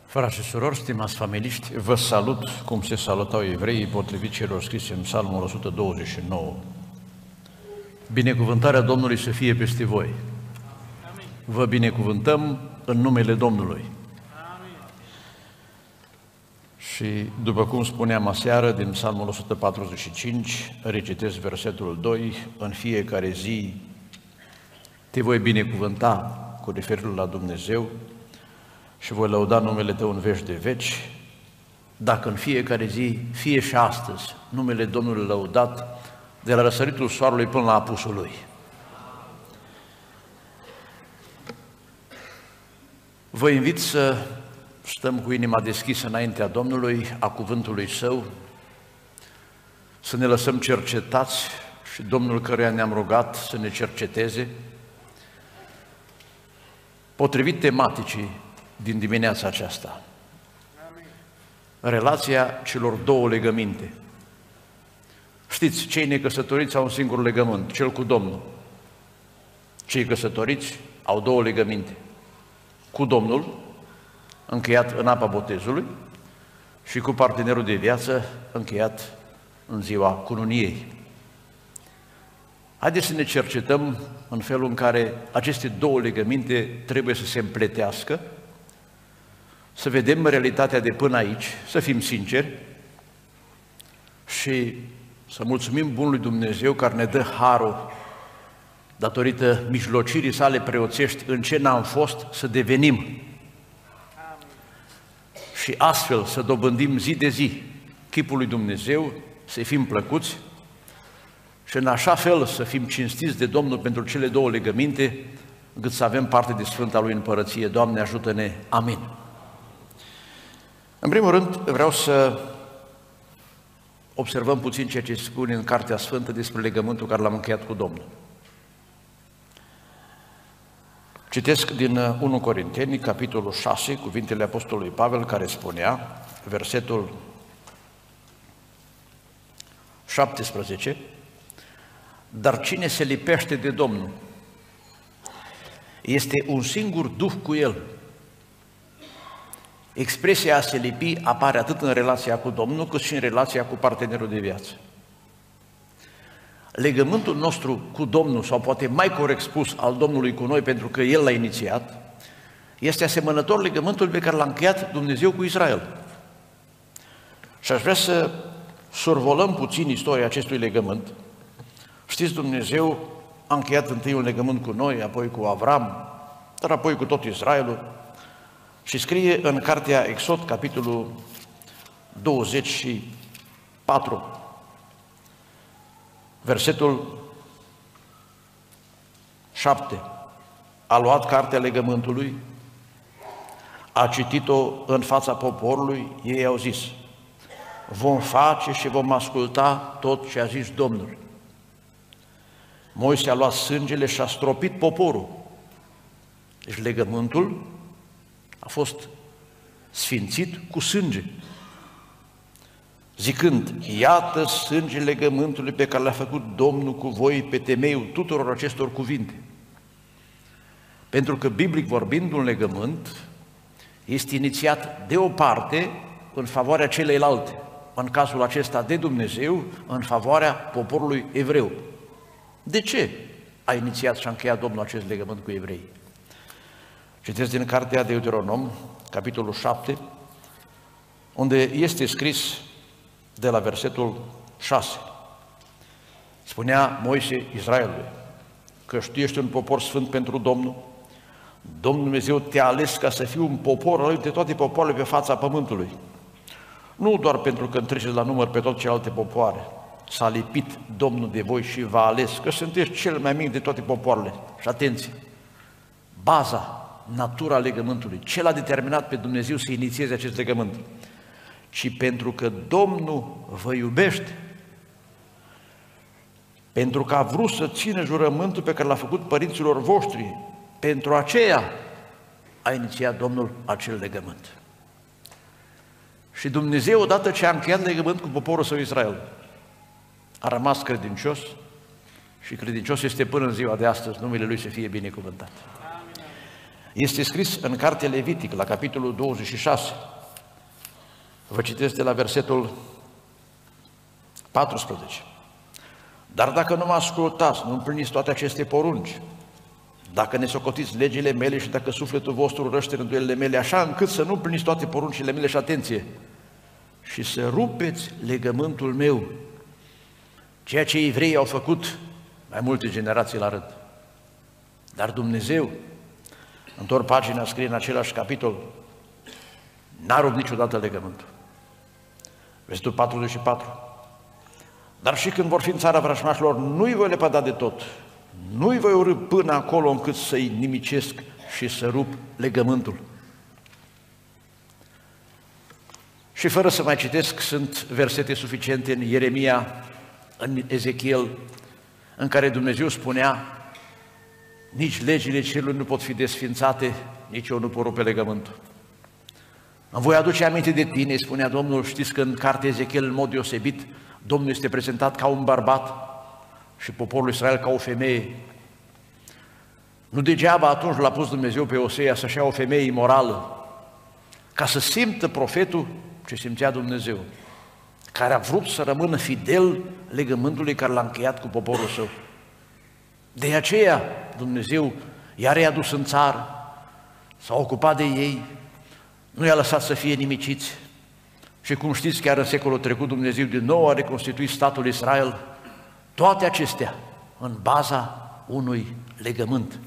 Frați și surori, stimați familiști, vă salut cum se salutau evreii potrivit celor scrise în Psalmul 129. Binecuvântarea Domnului să fie peste voi. Amin. Vă binecuvântăm în numele Domnului. Amin. Și după cum spuneam aseară din Psalmul 145, recitesc versetul 2, în fiecare zi te voi binecuvânta cu referire la Dumnezeu și voi lăuda numele Tău în veci de veci, dacă în fiecare zi, fie și astăzi, numele Domnului lăudat, de la răsăritul soarelui până la apusul lui. Vă invit să stăm cu inima deschisă înaintea Domnului, a cuvântului Său, să ne lăsăm cercetați și Domnul căruia ne-am rugat să ne cerceteze, potrivit tematicii din dimineața aceasta. Relația celor două legăminte. Știți, cei necăsătoriți au un singur legământ, cel cu Domnul. Cei căsătoriți au două legăminte. Cu Domnul, încheiat în apa botezului, și cu partenerul de viață, încheiat în ziua cununiei. Haideți să ne cercetăm în felul în care aceste două legăminte trebuie să se împletească, să vedem realitatea de până aici, să fim sinceri și să mulțumim Bunului Dumnezeu care ne dă harul, datorită mijlocirii sale preoțești, în ce n-am fost, să devenim. Și astfel să dobândim zi de zi chipul lui Dumnezeu, să fim plăcuți și în așa fel să fim cinstiți de Domnul pentru cele două legăminte, încât să avem parte de Sfânta Lui Împărăție. Doamne, ajută-ne! Amin! În primul rând, vreau să observăm puțin ceea ce spune în Cartea Sfântă despre legământul care l-am încheiat cu Domnul. Citesc din 1 Corinteni, capitolul 6, cuvintele Apostolului Pavel, care spunea, versetul 17, dar cine se lipește de Domnul este un singur duh cu El. Expresia a se lipi apare atât în relația cu Domnul, cât și în relația cu partenerul de viață. Legământul nostru cu Domnul, sau poate mai corect spus, al Domnului cu noi, pentru că El l-a inițiat, este asemănător legământului pe care l-a încheiat Dumnezeu cu Israel. Și aș vrea să survolăm puțin istoria acestui legământ. Știți, Dumnezeu a încheiat întâi un legământ cu noi, apoi cu Avram, dar apoi cu tot Israelul. Și scrie în cartea Exod, capitolul 24, versetul 7. A luat cartea legământului, a citit-o în fața poporului, ei au zis, vom face și vom asculta tot ce a zis Domnul. Moise a luat sângele și a stropit poporul. Deci legământul a fost sfințit cu sânge, zicând, iată sângele legământului pe care l-a făcut Domnul cu voi pe temeiul tuturor acestor cuvinte. Pentru că, biblic vorbind, un legământ este inițiat de o parte în favoarea celeilalte, în cazul acesta de Dumnezeu, în favoarea poporului evreu. De ce a inițiat și a încheiat Domnul acest legământ cu evreii? Citesc din cartea Deuteronom, capitolul 7, unde este scris de la versetul 6. Spunea Moise Israelului că tu ești un popor sfânt pentru Domnul, Domnul Dumnezeu te-a ales ca să fii un popor al lui de toate popoarele pe fața pământului. Nu doar pentru că întreceți la număr pe toate celelalte popoare, s-a lipit Domnul de voi și v-a ales, că sunteți cel mai mic de toate popoarele. Și atenție, baza, natura legământului, ce l-a determinat pe Dumnezeu să inițieze acest legământ, ci pentru că Domnul vă iubește, pentru că a vrut să țină jurământul pe care l-a făcut părinților voștri, pentru aceea a inițiat Domnul acel legământ. Și Dumnezeu, odată ce a încheiat legământ cu poporul său Israel, a rămas credincios și credincios este până în ziua de astăzi, numele Lui să fie binecuvântat. Este scris în cartea Levitic, la capitolul 26. Vă citesc de la versetul 14. Dar dacă nu mă ascultați, nu împliniți toate aceste porunci, dacă ne socotiți legile mele și dacă sufletul vostru urăște rânduielile mele, așa încât să nu împliniți toate poruncile mele, și atenție, și să rupeți legământul meu, ceea ce evreii au făcut mai multe generații la rând. Dar Dumnezeu, întorc pagina, scrie în același capitol, n-a rupt niciodată legământul. Versetul 44. Dar și când vor fi în țara vrăjmașilor, nu-i voi lepăda de tot, nu-i voi urî până acolo încât să-i nimicesc și să rup legământul. Și fără să mai citesc, sunt versete suficiente în Ieremia, în Ezechiel, în care Dumnezeu spunea: nici legile cerului nu pot fi desfințate, nici eu nu pot rupe legământul. Îmi voi aduce aminte de tine, spunea Domnul. Știți că în cartea Ezechiel, în mod deosebit, Domnul este prezentat ca un bărbat și poporul Israel ca o femeie. Nu degeaba atunci l-a pus Dumnezeu pe Osea să-și ia o femeie imorală, ca să simtă profetul ce simțea Dumnezeu, care a vrut să rămână fidel legământului care l-a încheiat cu poporul său. De aceea Dumnezeu i-a readus în țară, s-a ocupat de ei, nu i-a lăsat să fie nimiciți. Și cum știți, chiar în secolul trecut Dumnezeu din nou a reconstituit statul Israel, toate acestea în baza unui legământ.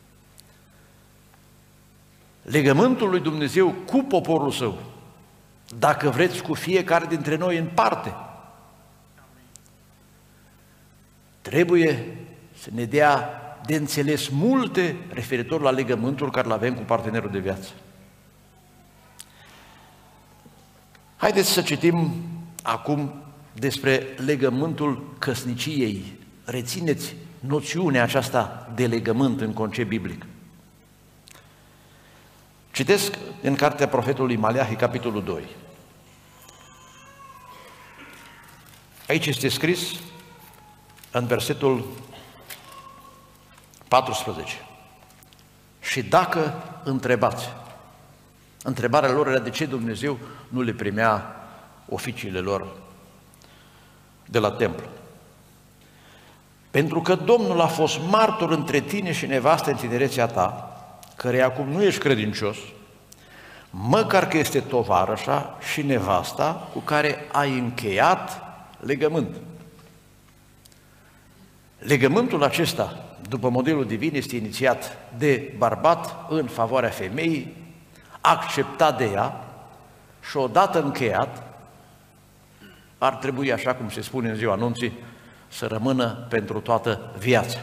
Legământul lui Dumnezeu cu poporul său, dacă vreți, cu fiecare dintre noi în parte. Trebuie să ne dea de înțeles multe referitor la legământul care îl avem cu partenerul de viață. Haideți să citim acum despre legământul căsniciei. Rețineți noțiunea aceasta de legământ în concept biblic. Citesc în cartea profetului Maleahi, capitolul 2. Aici este scris în versetul 14. Și dacă întrebați, întrebarea lor era de ce Dumnezeu nu le primea oficiile lor de la templu. Pentru că Domnul a fost martor între tine și nevastă în tinerețea ta, care acum nu ești credincios, măcar că este tovarășa și nevasta cu care ai încheiat legământ. Legământul acesta, după modelul divin, este inițiat de bărbat în favoarea femeii, acceptat de ea și odată încheiat, ar trebui, așa cum se spune în ziua anunții, să rămână pentru toată viața.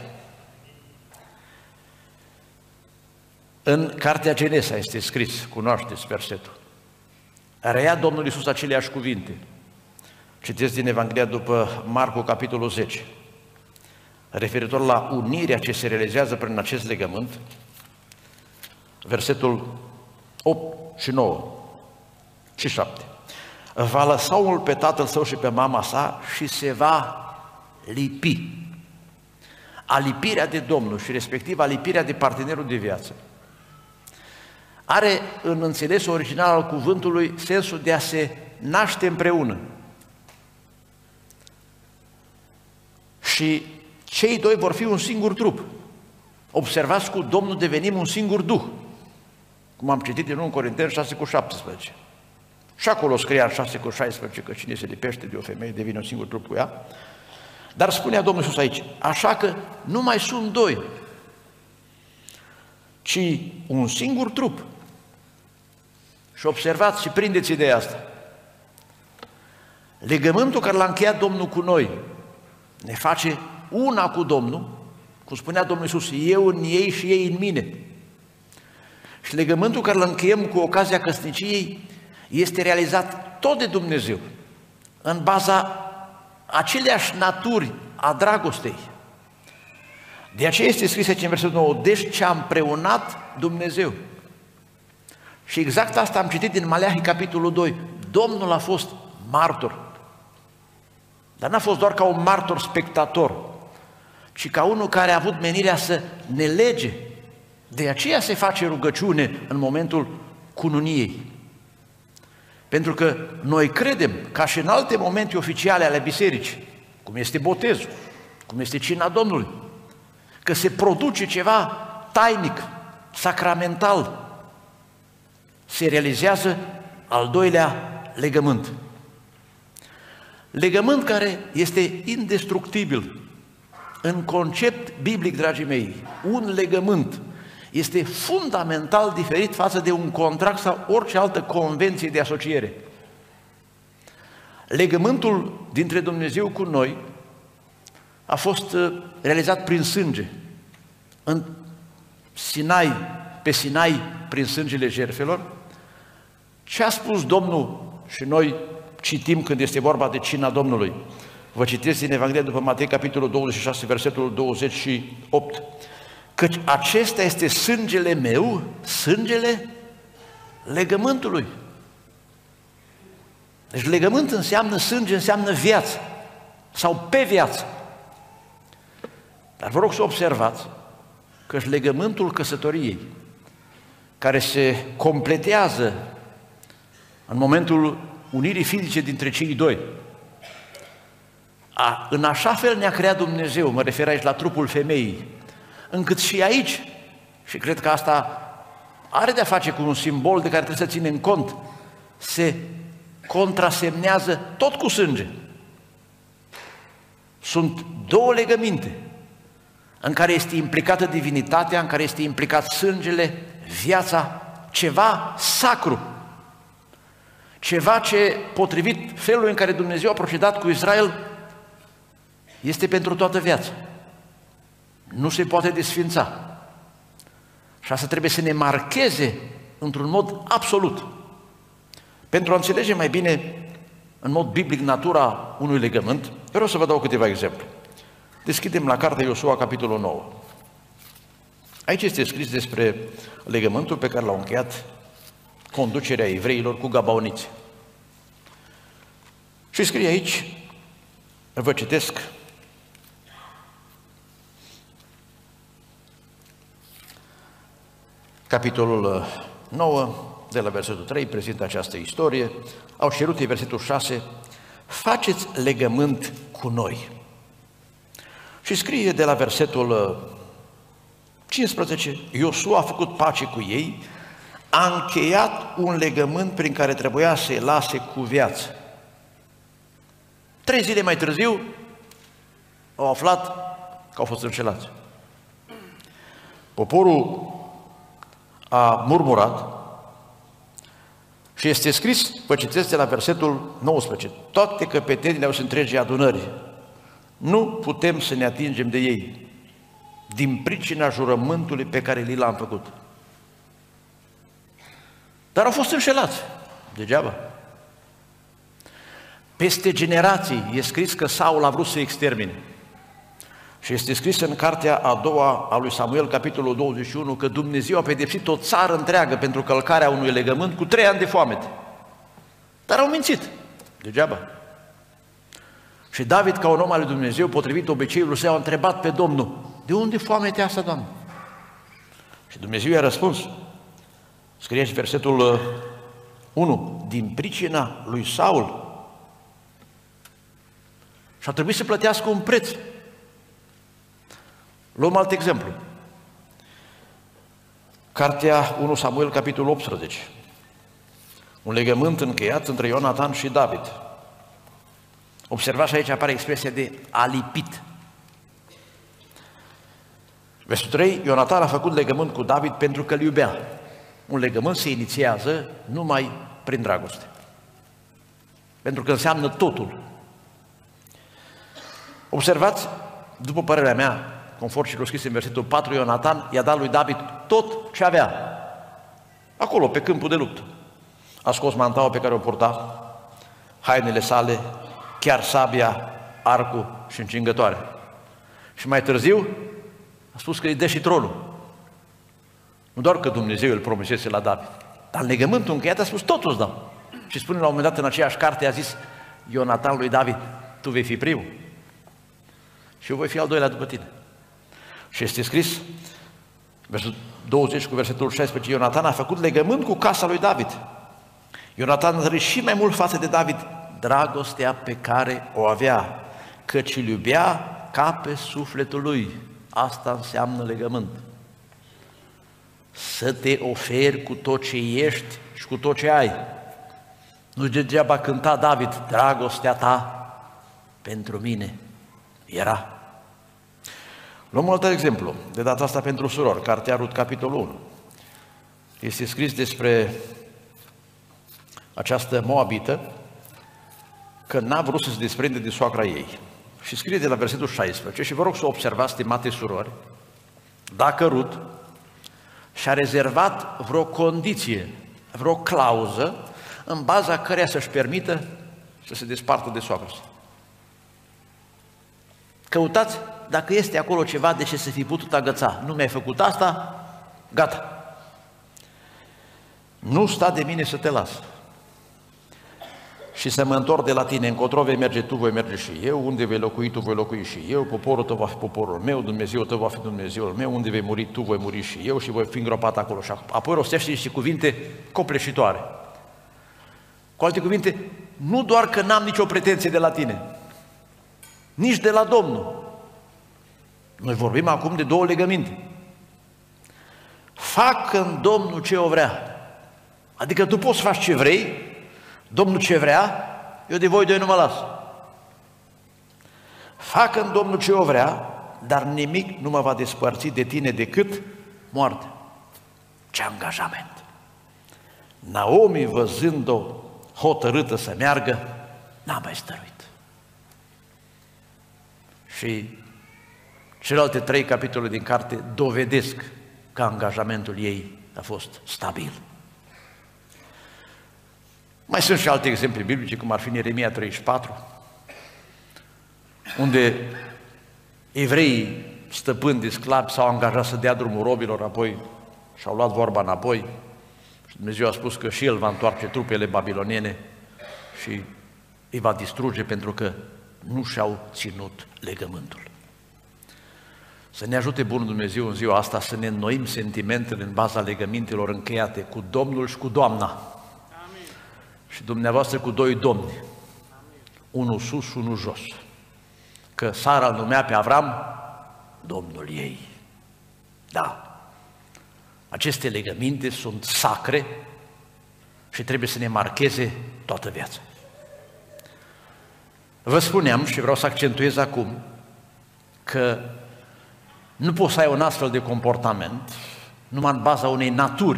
În cartea Genesa este scris, cunoașteți versetul, reia Domnul Iisus aceleași cuvinte. Citesc din Evanghelia după Marcu, capitolul 10, referitor la unirea ce se realizează prin acest legământ, versetul 8 și 9 și 7. Va lăsa omul pe tatăl său și pe mama sa și se va lipi. Alipirea de Domnul și respectiv alipirea de partenerul de viață are în înțelesul original al cuvântului sensul de a se naște împreună. Și cei doi vor fi un singur trup. Observați, cu Domnul devenim un singur duh, cum am citit în 1 Corinteni 6:17. Și acolo scria în 6:16 că cine se lipește de o femeie devine un singur trup cu ea. Dar spunea Domnul Iisus aici, așa că nu mai sunt doi, ci un singur trup. Și observați și prindeți ideea asta. Legământul care l-a încheiat Domnul cu noi ne face una cu Domnul, cum spunea Domnul Iisus, eu în ei și ei în mine. Și legământul care îl încheiem cu ocazia căsniciei este realizat tot de Dumnezeu, în baza aceleași naturi a dragostei. De aceea este scris aici în versetul 9, deci ce-a împreunat Dumnezeu. Și exact asta am citit din Maleahi, capitolul 2. Domnul a fost martor. Dar n-a fost doar ca un martor spectator, ci ca unul care a avut menirea să ne lege De aceea se face rugăciune în momentul cununiei. Pentru că noi credem, ca și în alte momente oficiale ale bisericii, cum este botezul, cum este cina Domnului, că se produce ceva tainic, sacramental. Se realizează al doilea legământ. Legământ care este indestructibil. În concept biblic, dragii mei, un legământ este fundamental diferit față de un contract sau orice altă convenție de asociere. Legământul dintre Dumnezeu cu noi a fost realizat prin sânge. În Sinai, pe Sinai, prin sângele jertfelor. Ce a spus Domnul, și noi citim când este vorba de cina Domnului. Vă citesc din Evanghelia după Matei, capitolul 26, versetul 28. Căci acesta este sângele meu, sângele legământului. Deci legământ înseamnă sânge, înseamnă viață sau pe viață. Dar vă rog să observați că legământul căsătoriei, care se completează în momentul unirii fizice dintre cei doi, în așa fel ne-a creat Dumnezeu, mă refer aici la trupul femeii, încât și aici, și cred că asta are de-a face cu un simbol de care trebuie să ținem cont, se contrasemnează tot cu sânge. Sunt două legăminte în care este implicată divinitatea, în care este implicat sângele, viața, ceva sacru, ceva ce, potrivit felului în care Dumnezeu a procedat cu Israel, este pentru toată viața. Nu se poate desfința. Și asta trebuie să ne marcheze într-un mod absolut. Pentru a înțelege mai bine, în mod biblic, natura unui legământ, vreau să vă dau câteva exemple. Deschidem la cartea Iosua, capitolul 9. Aici este scris despre legământul pe care l-au încheiat conducerea evreilor cu gabaoniți. Și scrie aici, vă citesc, capitolul 9, de la versetul 3, prezintă această istorie. Au cerut în versetul 6, faceți legământ cu noi. Și scrie de la versetul 15, Iosua a făcut pace cu ei, a încheiat un legământ prin care trebuia să-i lase cu viață. 3 zile mai târziu au aflat că au fost înșelați. Poporul a murmurat și este scris, vă citesc de la versetul 19, toate căpetenile au să întregi adunări, nu putem să ne atingem de ei din pricina jurământului pe care li l-am făcut. Dar au fost înșelați, degeaba. Peste generații e scris că Saul a vrut să extermine. Și este scris în cartea a doua a lui Samuel, capitolul 21, că Dumnezeu a pedepsit o țară întreagă pentru călcarea unui legământ cu 3 ani de foamete. Dar au mințit, degeaba. Și David, ca un om al lui Dumnezeu, potrivit obiceiului său, a întrebat pe Domnul, de unde foametea asta, Doamne? Și Dumnezeu i-a răspuns, scrie și versetul 1, din pricina lui Saul. Și a trebuit să plătească un preț. Luăm alt exemplu. Cartea 1 Samuel, capitolul 18. Un legământ încheiat între Ionatan și David. Observați, aici apare expresia de alipit. Versetul 3, Ionatan a făcut legământ cu David pentru că îl iubea. Un legământ se inițiază numai prin dragoste. Pentru că înseamnă totul. Observați, după părerea mea, conform celor scrise în versetul 4, Ionatan i-a dat lui David tot ce avea. Acolo, pe câmpul de luptă. A scos mantaua pe care o purta, hainele sale, chiar sabia, arcul și încingătoare. Și mai târziu a spus că îi dă și tronul. Nu doar că Dumnezeu îl promisese la David, dar în legământul încheiat a spus, totul îți dau. Și spune la un moment dat în aceeași carte, a zis Ionatan lui David, tu vei fi primul și eu voi fi al doilea după tine. Și este scris Versetul 20 cu versetul 16, Ionatan a făcut legământ cu casa lui David. Ionatan a întărit și mai mult față de David dragostea pe care o avea, căci îl iubea ca pe sufletul lui. Asta înseamnă legământ. Să te oferi cu tot ce ești și cu tot ce ai. Nu degeaba cânta David, dragostea ta pentru mine era. Luăm un alt exemplu, de data asta pentru surori, Cartea Rut, capitolul 1. Este scris despre această moabită că n-a vrut să se desprinde de soacra ei. Și scrie de la versetul 16, și vă rog să observați, stimate surori, dacă Rut și-a rezervat vreo condiție, vreo clauză, în baza căreia să-și permită să se despartă de soacră. Căutați dacă este acolo ceva de ce să fi putut agăța. Nu mi-ai făcut asta, gata. Nu sta de mine să te las. Și să mă întorc de la tine, încotro vei merge tu, voi merge și eu, unde vei locui tu, voi locui și eu, poporul tău va fi poporul meu, Dumnezeul tău va fi Dumnezeul meu, unde vei muri tu, voi muri și eu și voi fi îngropat acolo. Și apoi rostește niște cuvinte copleșitoare. Cu alte cuvinte, nu doar că n-am nicio pretenție de la tine, nici de la Domnul. Noi vorbim acum de două legăminte. Fac în Domnul ce o vrea. Adică tu poți să faci ce vrei, Domnul ce vrea, eu de voi doi nu mă las. Fac în Domnul ce o vrea, dar nimic nu mă va despărți de tine decât moarte. Ce angajament! Naomi, văzând-o hotărâtă să meargă, n-a mai stăruit. Și celelalte 3 capitole din carte dovedesc că angajamentul ei a fost stabil. Mai sunt și alte exemple biblice, cum ar fi în Ieremia 34, unde evreii stăpâni de sclavi s-au angajat să dea drumul robilor, apoi și-au luat vorba înapoi și Dumnezeu a spus că și El va întoarce trupele babiloniene și îi va distruge pentru că nu și-au ținut legământul. Să ne ajute Bunul Dumnezeu în ziua asta să ne înnoim sentimentele în baza legămintelor încheiate cu Domnul și cu Doamna. Amin. Și dumneavoastră cu 2 domni, unul sus și unul jos. Că Sara îl numea pe Avram Domnul ei. Da, aceste legăminte sunt sacre și trebuie să ne marcheze toată viața. Vă spuneam și vreau să accentuez acum că nu poți să ai un astfel de comportament numai în baza unei naturi.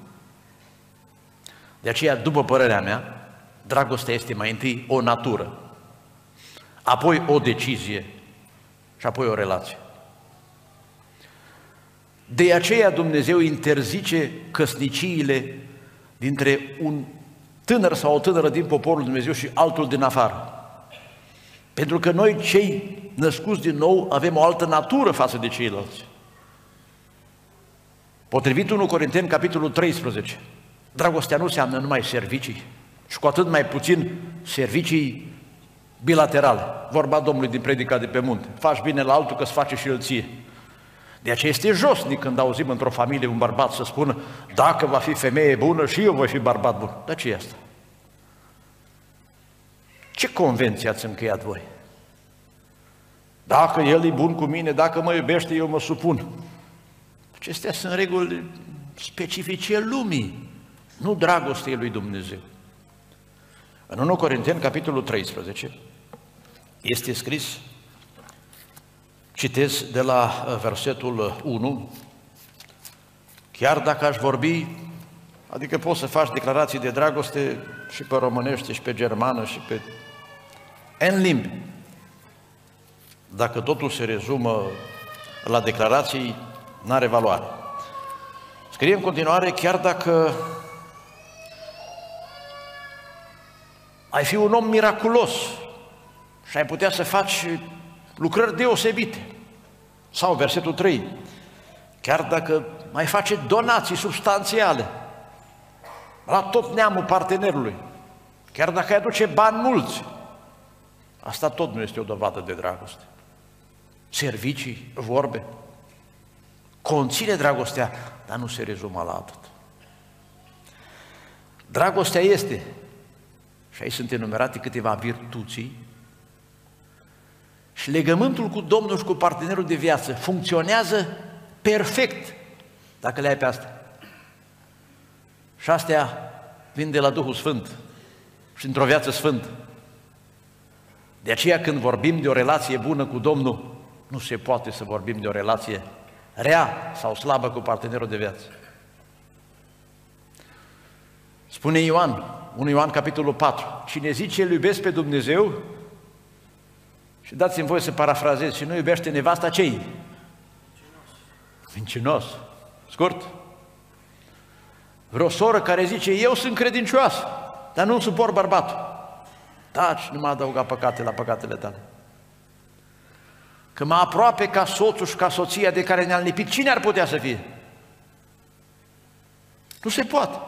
De aceea, după părerea mea, dragostea este mai întâi o natură, apoi o decizie și apoi o relație. De aceea Dumnezeu interzice căsniciile dintre un tânăr sau o tânără din poporul Dumnezeu și altul din afară. Pentru că noi, cei născuți din nou, avem o altă natură față de ceilalți. Potrivit 1 Corinteni, capitolul 13, dragostea nu înseamnă numai servicii și cu atât mai puțin servicii bilaterale. Vorba Domnului din predica de pe munte. Faci bine la altul că-ți face și el ție. De aceea este josnic când auzim într-o familie un bărbat să spună dacă va fi femeie bună și eu voi fi bărbat bun. Dar ce e asta? Ce convenție ați încheiat voi? Dacă el e bun cu mine, dacă mă iubește, eu mă supun. Acestea sunt reguli specifice lumii, nu dragostei lui Dumnezeu. În 1 Corinteni, capitolul 13, este scris, citez de la versetul 1, chiar dacă aș vorbi, adică poți să faci declarații de dragoste și pe românește și pe germană și pe N limbi. Dacă totul se rezumă la declarații, n-are valoare. Scrie în continuare, chiar dacă ai fi un om miraculos și ai putea să faci lucrări deosebite. Sau versetul 3, chiar dacă mai face donații substanțiale la tot neamul partenerului, chiar dacă ai aduce bani mulți, asta tot nu este o dovadă de dragoste. Servicii, vorbe. conține dragostea, dar nu se rezumă la atât. Dragostea este, și aici sunt enumerate câteva virtuții, și legământul cu Domnul și cu partenerul de viață funcționează perfect dacă le ai pe astea. Și astea vin de la Duhul Sfânt și într-o viață sfântă. De aceea când vorbim de o relație bună cu Domnul, nu se poate să vorbim de o relație rea sau slabă cu partenerul de viață. Spune Ioan, 1 Ioan capitolul 4, cine zice îl iubesc pe Dumnezeu, și dați-mi voie să parafrazez, și nu iubește nevasta, ce-i? Mincinos. Scurt. Vreo soră care zice, eu sunt credincioasă, dar nu suport bărbatul. Taci, nu mă adăuga păcate la păcatele tale. Că mă aproape ca soțul și ca soția de care ne-am lipit, cine ar putea să fie? Nu se poate.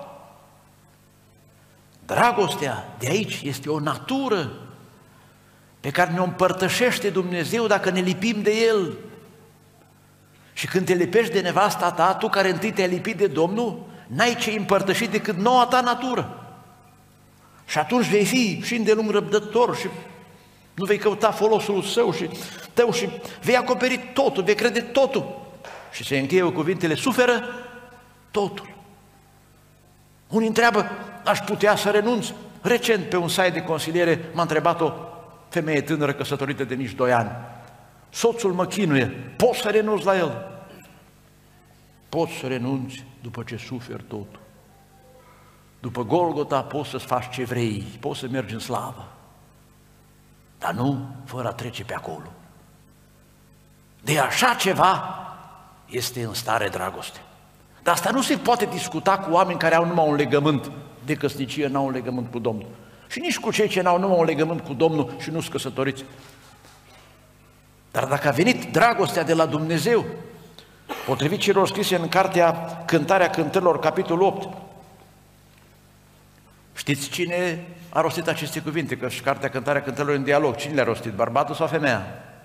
Dragostea de aici este o natură pe care ne-o împărtășește Dumnezeu dacă ne lipim de El. Și când te lipești de nevasta ta, tu care întâi te-ai lipit de Domnul, n-ai ce împărtăși decât noua ta natură. Și atunci vei fi și îndelung răbdător și nu vei căuta folosul său și tău și vei acoperi totul, vei crede totul. Și se încheie cu cuvintele, suferă totul. Unii întreabă, aș putea să renunț? Recent pe un site de consiliere m-a întrebat o femeie tânără căsătorită de nici 2 ani. Soțul mă chinuie, poți să renunți la el? Poți să renunți după ce suferi totul. După Golgota poți să-ți faci ce vrei, poți să mergi în slavă, dar nu fără a trece pe acolo. De așa ceva este în stare dragoste. Dar asta nu se poate discuta cu oameni care au numai un legământ de căsnicie, n-au un legământ cu Domnul. Și nici cu cei ce n-au numai un legământ cu Domnul și nu-s căsătoriți. Dar dacă a venit dragostea de la Dumnezeu, potrivit celor scrise în cartea Cântarea Cântărilor, capitolul 8, știți cine a rostit aceste cuvinte? Că și cartea Cântarea Cântărilor în dialog, cine le-a rostit? Bărbatul sau femeia?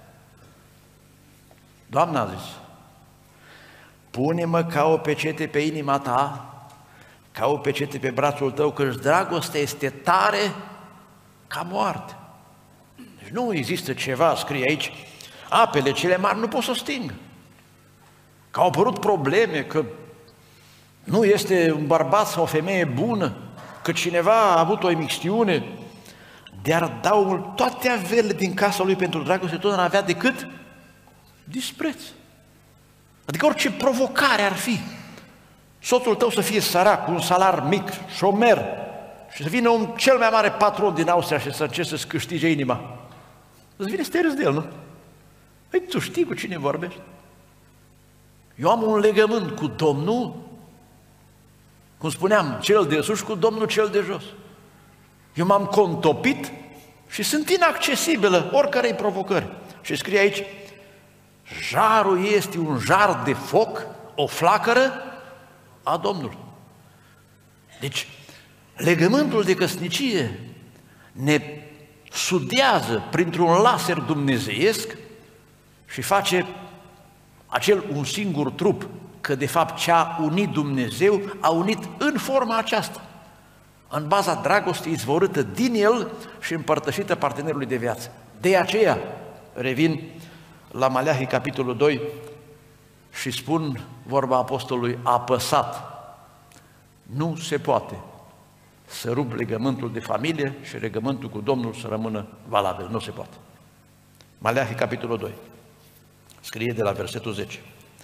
Doamna a zis, pune-mă ca o pecete pe inima ta, ca o pecete pe brațul tău, căci dragostea este tare ca moarte. Deci nu există ceva, scrie aici, apele cele mari nu pot să stingă. Că au apărut probleme, că nu este un bărbat sau o femeie bună, că cineva a avut o imixtiune, de-ar da omul toate averile din casa lui pentru dragoste, tot n-avea decât dispreț. Adică orice provocare ar fi, soțul tău să fie sărac, cu un salar mic, șomer, și să vină un cel mai mare patron din Austria și să încerce să-ți câștige inima, îți vine să te râzi de el, nu? Păi tu știi cu cine vorbești? Eu am un legământ cu Domnul, cum spuneam, cel de sus cu Domnul cel de jos. Eu m-am contopit și sunt inaccesibilă oricărei provocări. Și scrie aici, jarul este un jar de foc, o flacără a Domnului. Deci, legământul de căsnicie ne sudează printr-un laser dumnezeiesc și face acel un singur trup, că de fapt ce a unit Dumnezeu a unit în forma aceasta, în baza dragostei izvorâtă din el și împărtășită partenerului de viață. De aceea revin la Maleahi capitolul 2 și spun vorba apostolului apăsat, nu se poate să rup legământul de familie și legământul cu Domnul să rămână valabil, nu se poate. Maleahi capitolul 2 scrie de la versetul 10.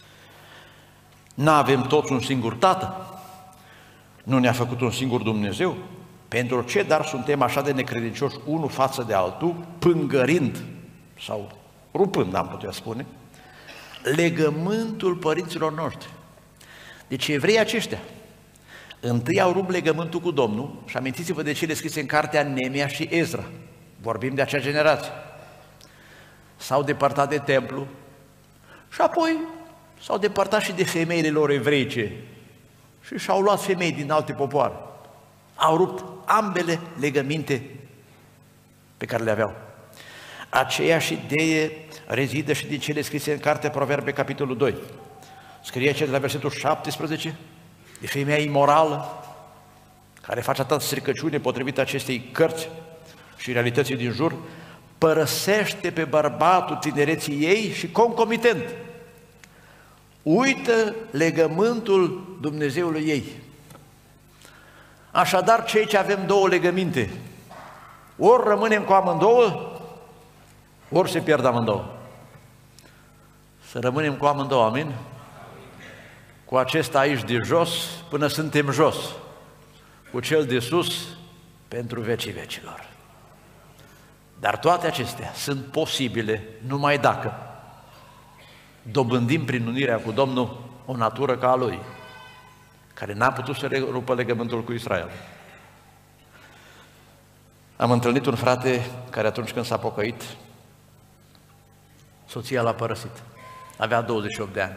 N-avem toți un singur Tată? Nu ne-a făcut un singur Dumnezeu? Pentru ce dar suntem așa de necredincioși unul față de altul, pângărind sau rupând, am putea spune, legământul părinților noștri? Deci evreii aceștia întâi au rupt legământul cu Domnul și amintiți-vă de cele scrise în cartea Nemia și Ezra. Vorbim de acea generație. S-au depărtat de templu și apoi s-au depărtat și de femeile lor evreice și și-au luat femei din alte popoare. Au rupt ambele legăminte pe care le aveau. Aceeași idee rezidă și din cele scrise în cartea Proverbe, capitolul 2. Scrie aici de la versetul 17, de femeia imorală, care face atâta stricăciune potrivit acestei cărți și realității din jur, părăsește pe bărbatul tinereții ei și concomitent uită legământul Dumnezeului ei. Așadar, cei ce avem două legăminte, ori rămânem cu amândouă, ori se pierd amândouă. Să rămânem cu amândouă, amin? Cu acesta aici de jos până suntem jos, cu cel de sus pentru vecii vecilor. Dar toate acestea sunt posibile numai dacă dobândim prin unirea cu Domnul o natură ca a Lui, care n-a putut să rupă legământul cu Israel. Am întâlnit un frate care atunci când s-a pocăit, soția l-a părăsit. Avea 28 de ani.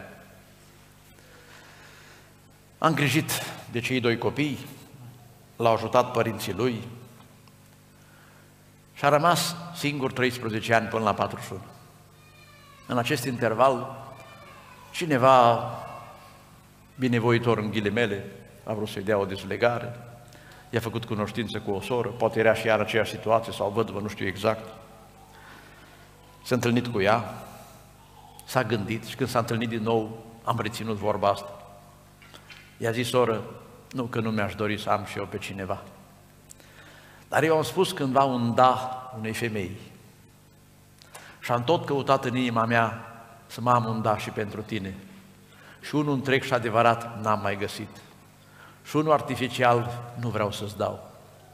A îngrijit de cei doi copii, l-au ajutat părinții lui și a rămas singur 13 ani până la 41. În acest interval, cineva binevoitor în ghilimele a vrut să-i dea o dezlegare, i-a făcut cunoștință cu o soră, poate era și ea în aceeași situație sau văduvă, nu știu exact. S-a întâlnit cu ea, s-a gândit și când s-a întâlnit din nou, am reținut vorba asta. I-a zis, soră, nu că nu mi-aș dori să am și eu pe cineva, dar eu am spus cândva un da unei femei și am tot căutat în inima mea să mă am un da și pentru tine. Și unul întreg și adevărat n-am mai găsit. Și unul artificial nu vreau să-ți dau.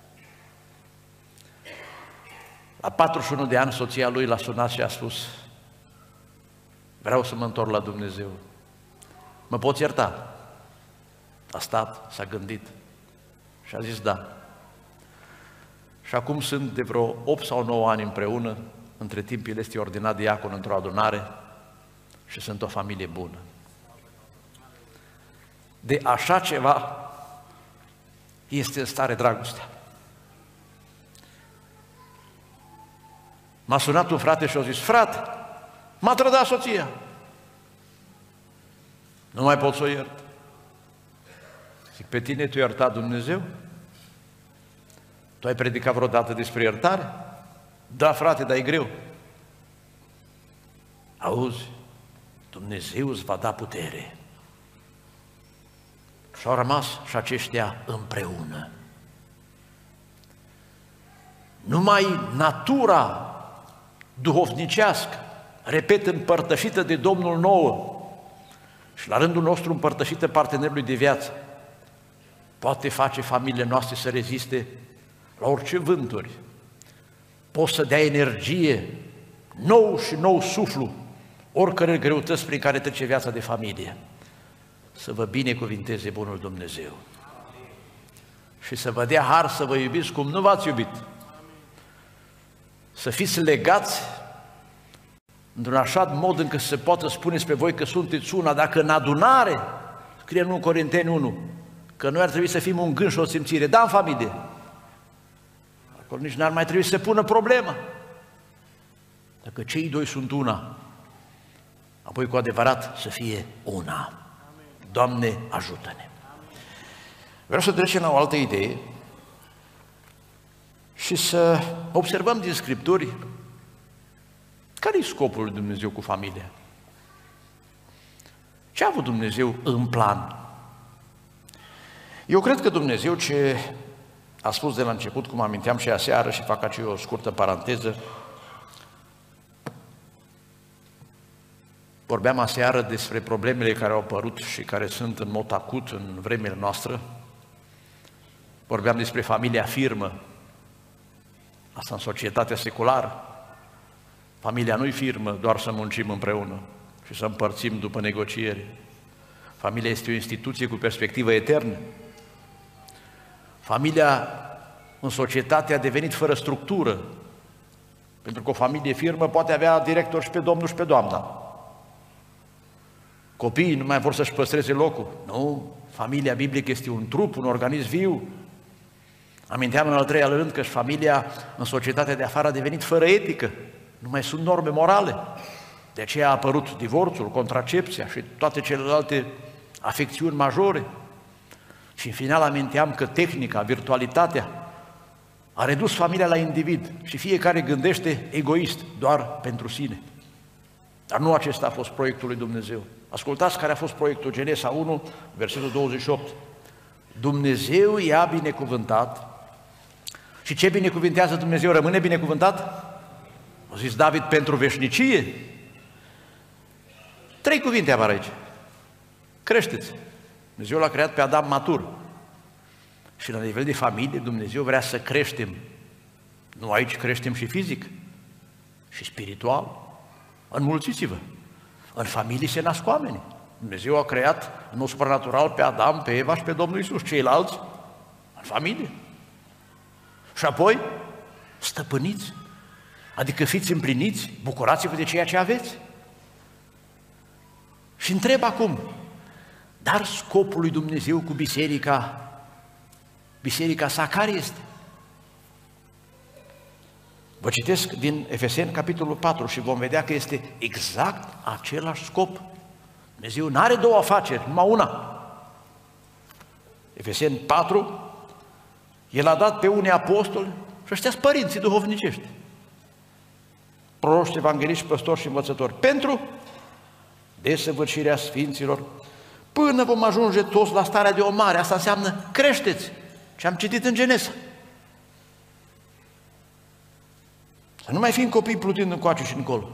La 41 de ani, soția lui l-a sunat și a spus, vreau să mă întorc la Dumnezeu. Mă poți ierta? A stat, s-a gândit și a zis da. Și acum sunt de vreo 8 sau 9 ani împreună, între timp el este ordinat diacon într-o adunare și sunt o familie bună. De așa ceva este în stare dragostea. M-a sunat un frate și a zis, frate, m-a trădat soția. Nu mai pot să o iert. Zic, pe tine te-a iertat Dumnezeu? Tu ai predicat vreodată despre iertare? Da, frate, dar e greu. Auzi, Dumnezeu îți va da putere. Și au rămas și aceștia împreună. Numai natura duhovnicească, repet, împărtășită de Domnul nouă și la rândul nostru împărtășită partenerului de viață, poate face familiile noastre să reziste la orice vânturi, poate să dea energie, nou și nou suflu, oricare greutăți prin care trece viața de familie. Să vă binecuvinteze bunul Dumnezeu și să vă dea har să vă iubiți cum nu v-ați iubit. Să fiți legați într-un așa mod încât se poată spune despre voi că sunteți una, dacă în adunare, scrie în 1 Corinteni 1, că noi ar trebui să fim un gând și o simțire, da, în familie. Acolo nici n-ar mai trebui să se pună problema. Dacă cei doi sunt una, apoi cu adevărat să fie una. Doamne, ajută-ne! Vreau să trecem la o altă idee și să observăm din Scripturi care e scopul lui Dumnezeu cu familia. Ce a avut Dumnezeu în plan? Eu cred că Dumnezeu ce a spus de la început, cum aminteam și aseară și fac aici o scurtă paranteză, vorbeam aseară despre problemele care au apărut și care sunt în mod acut în vremea noastră. Vorbeam despre familia firmă, asta în societatea seculară. Familia nu-i firmă, doar să muncim împreună și să împărțim după negociere. Familia este o instituție cu perspectivă eternă. Familia în societate a devenit fără structură, pentru că o familie firmă poate avea director și pe domnul și pe doamna. Copiii nu mai vor să-și păstreze locul. Nu, familia biblică este un trup, un organism viu. Aminteam în al treilea rând că și familia în societatea de afară a devenit fără etică. Nu mai sunt norme morale. De aceea a apărut divorțul, contracepția și toate celelalte afecțiuni majore. Și în final aminteam că tehnica, virtualitatea a redus familia la individ și fiecare gândește egoist, doar pentru sine. Dar nu acesta a fost proiectul lui Dumnezeu. Ascultați care a fost proiectul, Genesa 1, versetul 28. Dumnezeu i-a binecuvântat și ce binecuvintează Dumnezeu rămâne binecuvântat? A zis David, pentru veșnicie. 3 cuvinte apar aici. Creșteți. Dumnezeu l-a creat pe Adam matur. Și la nivel de familie, Dumnezeu vrea să creștem. Nu aici creștem și fizic, și spiritual. Înmulțiți-vă. În familie se nasc oameni. Dumnezeu a creat în mod supranatural pe Adam, pe Eva și pe Domnul Iisus. Ceilalți, în familie. Și apoi, stăpâniți. Adică fiți împliniți, bucurați-vă de ceea ce aveți. Și întreb acum, dar scopul lui Dumnezeu cu biserica sa care este? Vă citesc din Efeseni, capitolul 4 și vom vedea că este exact același scop. Dumnezeu nu are 2 afaceri, numai una. Efeseni 4, El a dat pe unii apostoli și ăștia sunt părinții duhovnicești. Proroși, evangeliști, păstori și învățători. Pentru desăvârșirea sfinților, până vom ajunge toți la starea de omare. Asta înseamnă creșteți. Ce am citit în Genesa. Să nu mai fim copii plutind încoace și încolo.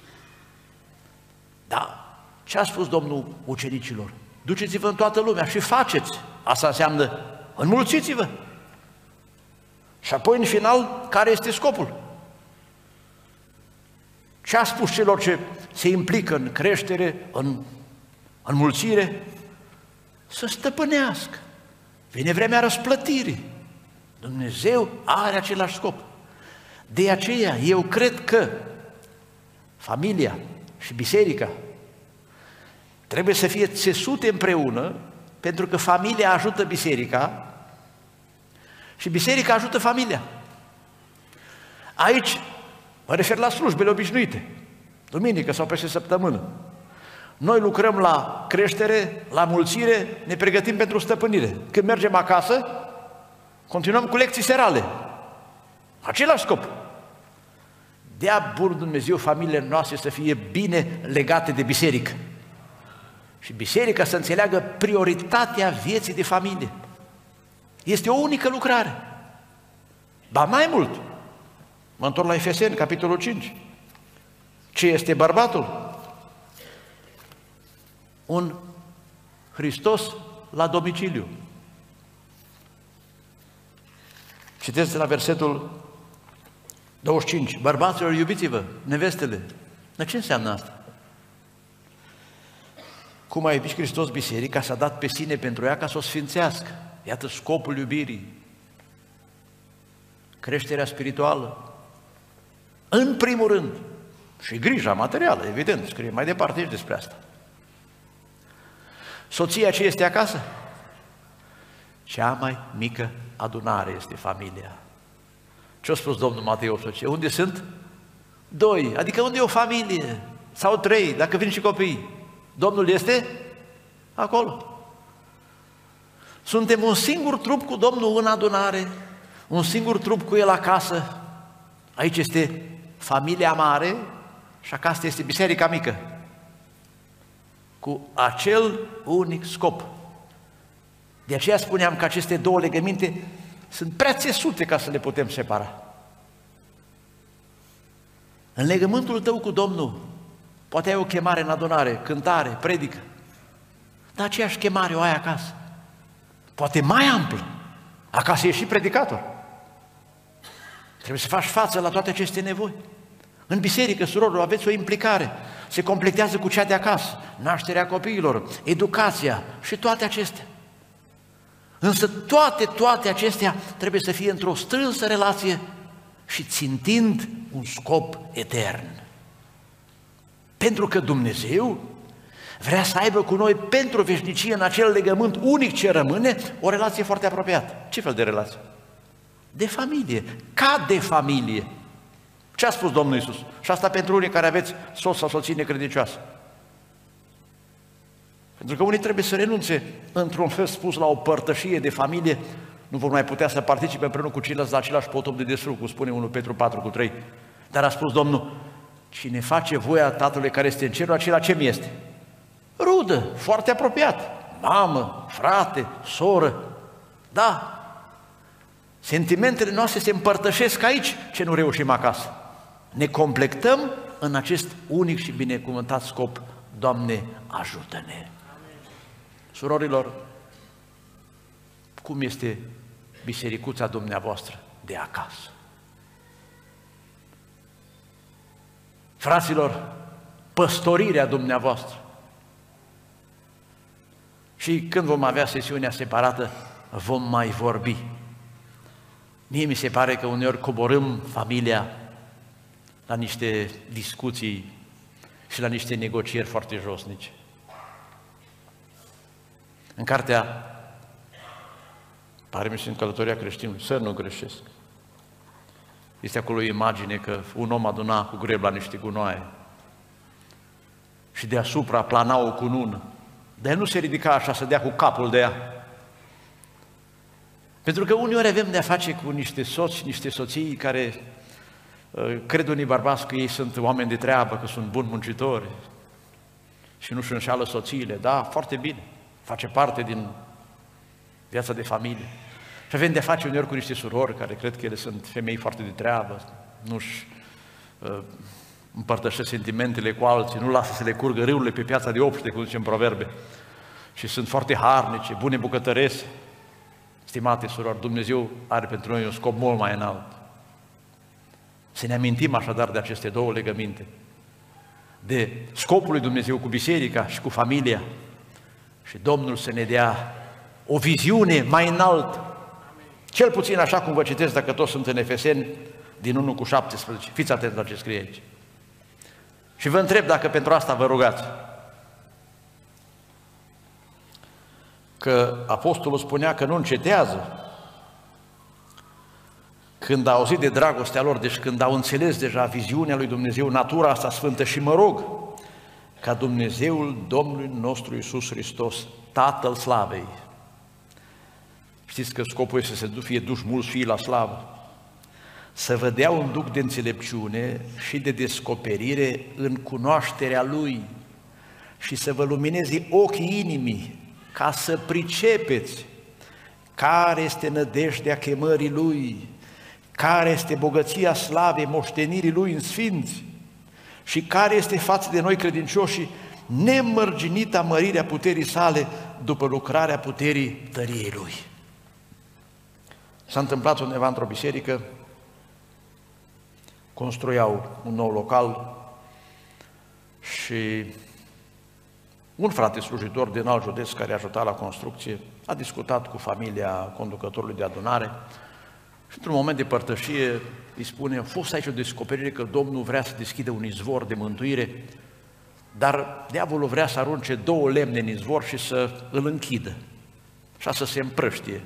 Da, ce a spus Domnul ucenicilor? Duceți-vă în toată lumea și faceți. Asta înseamnă înmulțiți-vă. Și apoi, în final, care este scopul? Ce a spus celor ce se implică în creștere, în înmulțire? Să stăpânească. Vine vremea răsplătirii. Dumnezeu are același scop. De aceea, eu cred că familia și biserica trebuie să fie țesute împreună, pentru că familia ajută biserica și biserica ajută familia. Aici mă refer la slujbele obișnuite, duminică sau peste săptămână. Noi lucrăm la creștere, la mulțire, ne pregătim pentru stăpânire. Când mergem acasă, continuăm cu lecții serale. Același scop. Dea bun Dumnezeu familiile noastre să fie bine legate de biserică. Și biserica să înțeleagă prioritatea vieții de familie. Este o unică lucrare. Ba mai mult, mă întorc la Efeseni, capitolul 5. Ce este bărbatul? Un Hristos la domiciliu. Citeți de la versetul 25. Bărbaților, iubiți-vă nevestele. Dar ce înseamnă asta? Cum a iubit Hristos biserica, s-a dat pe sine pentru ea ca să o sfințească. Iată scopul iubirii. Creșterea spirituală. În primul rând. Și grija materială, evident, scrie mai departe și despre asta. Soția ce este acasă? Cea mai mică adunare este familia. Ce-a spus Domnul Matei 18? Unde sunt? 2, adică unde e o familie? Sau 3, dacă vin și copii. Domnul este acolo. Suntem un singur trup cu Domnul în adunare, un singur trup cu El acasă. Aici este familia mare și acasă este biserica mică. Cu acel unic scop. De aceea spuneam că aceste 2 legăminte sunt prea țesute ca să le putem separa. În legământul tău cu Domnul poate ai o chemare în adunare, cântare, predică, dar aceeași chemare o ai acasă. Poate mai amplă. Acasă ești și predicator. Trebuie să faci față la toate aceste nevoi. În biserică, surorilor, aveți o implicare. Se completează cu cea de acasă. Nașterea copiilor, educația și toate acestea. Însă toate acestea trebuie să fie într-o strânsă relație și țintind un scop etern. Pentru că Dumnezeu vrea să aibă cu noi pentru veșnicie, în acel legământ unic ce rămâne, o relație foarte apropiată. Ce fel de relație? De familie, ca de familie. Ce a spus Domnul Iisus? Și asta pentru unii care aveți soț sau soție necredincioasă. Pentru că unii trebuie să renunțe, într-un fel spus, la o părtășie de familie, nu vor mai putea să participe împreună cu ceilalți la același potop de desubt, cum spune 1 Petru 4:3. Dar a spus Domnul, cine face voia Tatălui care este în cerul, acela ce mi este? Rudă, foarte apropiat, mamă, frate, soră, da. Sentimentele noastre se împărtășesc aici, ce nu reușim acasă. Ne completăm în acest unic și binecuvântat scop. Doamne, ajută-ne! Surorilor, cum este bisericuța dumneavoastră de acasă? Fraților, păstorirea dumneavoastră. Și când vom avea sesiunea separată, vom mai vorbi. Mie mi se pare că uneori coborâm familia la niște discuții și la niște negocieri foarte josnice. În cartea, pare-mi și în Călătoria creștinului, să nu greșesc, este acolo o imagine că un om aduna cu greb la niște gunoaie și deasupra plana o cunună, dar el nu se ridica așa să dea cu capul de ea. Pentru că uneori avem de-a face cu niște soți, niște soții care cred unii bărbați că ei sunt oameni de treabă, că sunt buni muncitori și nu-și înșală soțiile. Da, foarte bine, face parte din viața de familie. Și avem de-a face uneori cu niște surori care cred că ele sunt femei foarte de treabă, nu-și împărtășesc sentimentele cu alții, nu lasă să le curgă râurile pe piața de obște, cum zicem proverbe, și sunt foarte harnice, bune bucătărese. Stimate surori, Dumnezeu are pentru noi un scop mult mai înalt. Să ne amintim așadar de aceste două legăminte, de scopul lui Dumnezeu cu biserica și cu familia, și Domnul să ne dea o viziune mai înaltă. Cel puțin așa cum vă citesc, dacă toți sunt în Efeseni, din 1:17. Fiți atenți la ce scrie aici. Și vă întreb dacă pentru asta vă rugați. Că apostolul spunea că nu încetează când a auzit de dragostea lor, deci când au înțeles deja viziunea lui Dumnezeu, natura asta sfântă, și mă rog ca Dumnezeul Domnului nostru Iisus Hristos, Tatăl slavei. Știți că scopul este să fie duși mulți fii la slavă, să vă dea un duc de înțelepciune și de descoperire în cunoașterea Lui și să vă lumineze ochii inimii ca să pricepeți care este nădejdea chemării Lui, care este bogăția slavei moștenirii Lui în sfinți și care este față de noi credincioși nemărginita mărirea puterii sale după lucrarea puterii tăriei Lui. S-a întâmplat undeva într-o biserică, construiau un nou local și un frate slujitor din alt județ care ajuta la construcție a discutat cu familia conducătorului de adunare și într-un moment de părtășie îi spune: a fost aici o descoperire că Domnul vrea să deschidă un izvor de mântuire, dar diavolul vrea să arunce 2 lemne în izvor și să îl închidă, așa să se împrăștie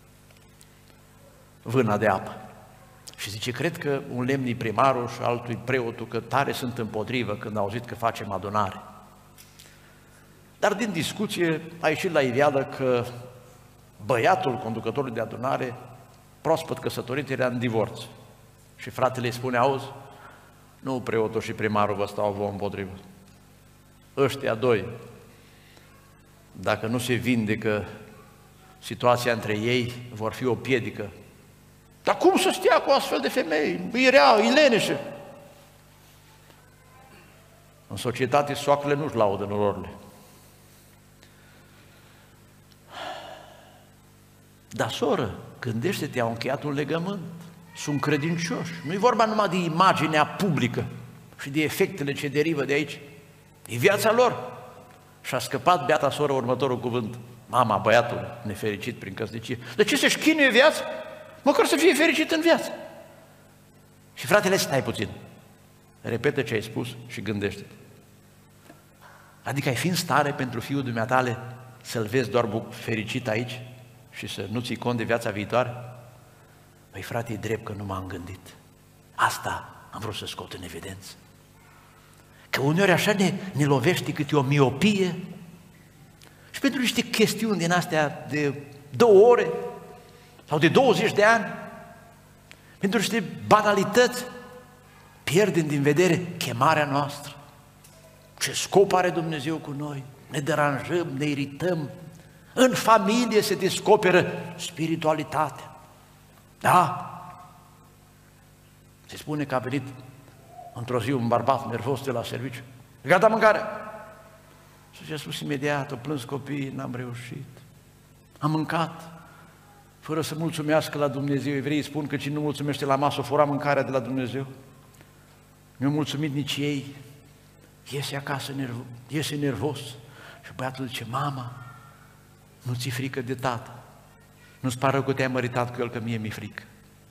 vâna de apă. Și zice, cred că un lemn primarul și altul preotul, că tare sunt împotrivă când au auzit că facem adunare. Dar din discuție a ieșit la iveală că băiatul conducătorului de adunare, proaspăt căsătorit, era în divorț. Și fratele îi spune: auzi, nu preotul și primarul vă stau vouă împotrivă. Ăștia 2, dacă nu se vindecă situația între ei, vor fi o piedică. Dar cum să stea cu astfel de femei? E rea, e leneșă. În societate soacrele nu-și laudă nororile. Dar, soră, gândește-te, au încheiat un legământ, sunt credincioși. Nu e vorba numai de imaginea publică și de efectele ce derivă de aici. E viața lor. Și a scăpat beata soră următorul cuvânt: mama, băiatul nefericit prin căsnicie. De ce să-și chinuie viața? Măcar să fie fericit în viață. Și fratele, stai puțin, repetă ce ai spus și gândește-te. Adică ai fi în stare pentru fiul dumneatale să-l vezi doar fericit aici și să nu ții cont de viața viitoare? Păi frate, e drept că nu m-am gândit. Asta am vrut să scot în evidență. Că uneori așa ne lovește câte o miopie și pentru niște chestiuni din astea de 2 ore sau de 20 de ani, pentru niște banalități, pierdem din vedere chemarea noastră. Ce scop are Dumnezeu cu noi? Ne deranjăm, ne irităm. În familie se descoperă spiritualitatea. Da? Se spune că a venit într-o zi un bărbat nervos de la serviciu. Gata mâncare? Și a spus imediat, au plâns copiii, n-am reușit. Am mâncat, fără să mulțumească la Dumnezeu. Evreii spun că cine nu mulțumește la masă, o fura mâncarea de la Dumnezeu. Nu-i mulțumit nici ei. Iese acasă, iese nervos. Și băiatul zice, mama, nu ți-e frică de tată? Nu-ți pară că te-ai măritat cu el, că mie mi-e frică?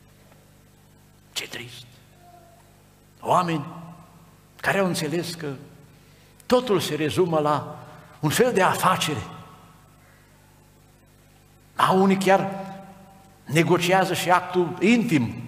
Ce trist! Oameni care au înțeles că totul se rezumă la un fel de afacere. A unii chiar negociază și actul intim.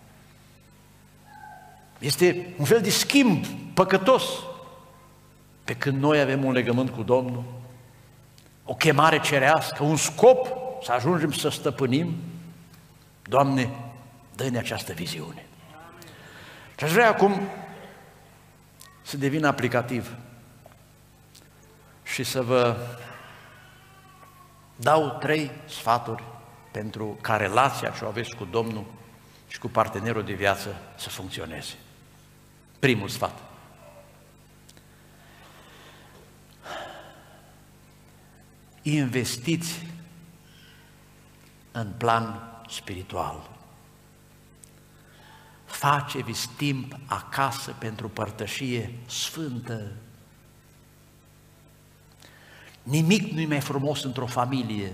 Este un fel de schimb păcătos. Pe când noi avem un legământ cu Domnul, o chemare cerească, un scop să ajungem să stăpânim, Doamne, dă-ne această viziune. Și aș vrea acum să devin aplicativ și să vă dau 3 sfaturi pentru ca relația ce o aveți cu Domnul și cu partenerul de viață să funcționeze. Primul sfat. Investiți în plan spiritual. Faceți timp acasă pentru părtășie sfântă. Nimic nu-i mai frumos într-o familie.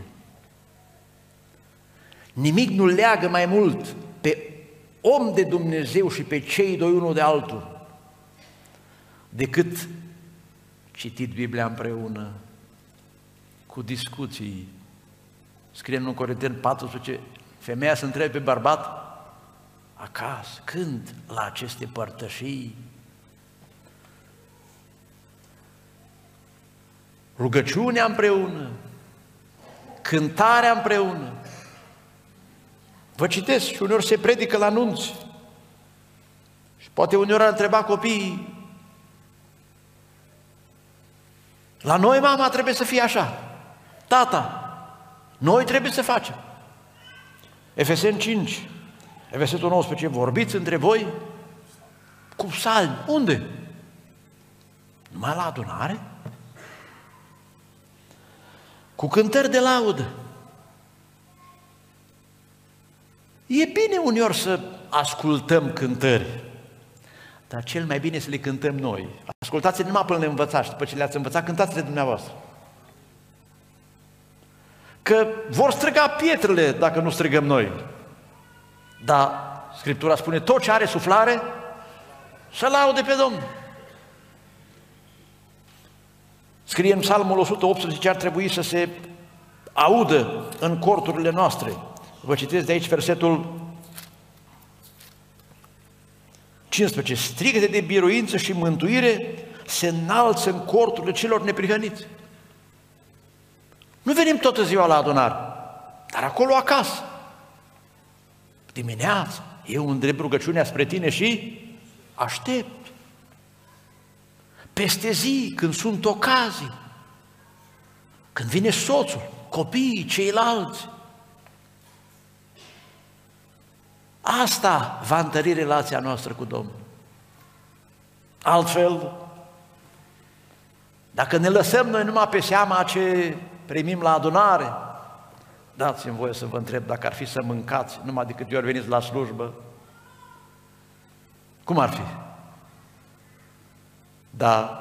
Nimic nu leagă mai mult pe om de Dumnezeu și pe cei doi unul de altul decât citit Biblia împreună, cu discuții. Scrie în 1 Corinteni 14, femeia să întrebe pe bărbat acasă, când la aceste părtășii, rugăciunea împreună, cântarea împreună. Vă citesc și uneori se predică la nunți și poate uneori ar întreba copiii, la noi mama trebuie să fie așa, tata, noi trebuie să facem. Efeseni 5, versetul 19, vorbiți între voi cu psalmi. Unde? Numai la adunare? Cu cântări de laudă. E bine uneori să ascultăm cântări, dar cel mai bine să le cântăm noi. Ascultați-le numai până le învățați, după ce le-ați învățat, cântați-le dumneavoastră. Că vor striga pietrele dacă nu strigăm noi. Dar Scriptura spune, tot ce are suflare, să laude pe Domnul. Scrie în Psalmul 118, ar trebui să se audă în corturile noastre. Vă citesc de aici versetul 15. Strigăte de biruință și mântuire se înalță în corturile celor neprihăniți. Nu venim toată ziua la adunare, dar acolo acasă. Dimineața, eu îndrept rugăciunea spre tine și aștept. Peste zi, când sunt ocazii, când vine soțul, copiii, ceilalți. Asta va întări relația noastră cu Domnul. Altfel, dacă ne lăsăm noi numai pe seama ce primim la adunare, dați-mi voie să vă întreb dacă ar fi să mâncați numai de câte ori veniți la slujbă, cum ar fi? Dar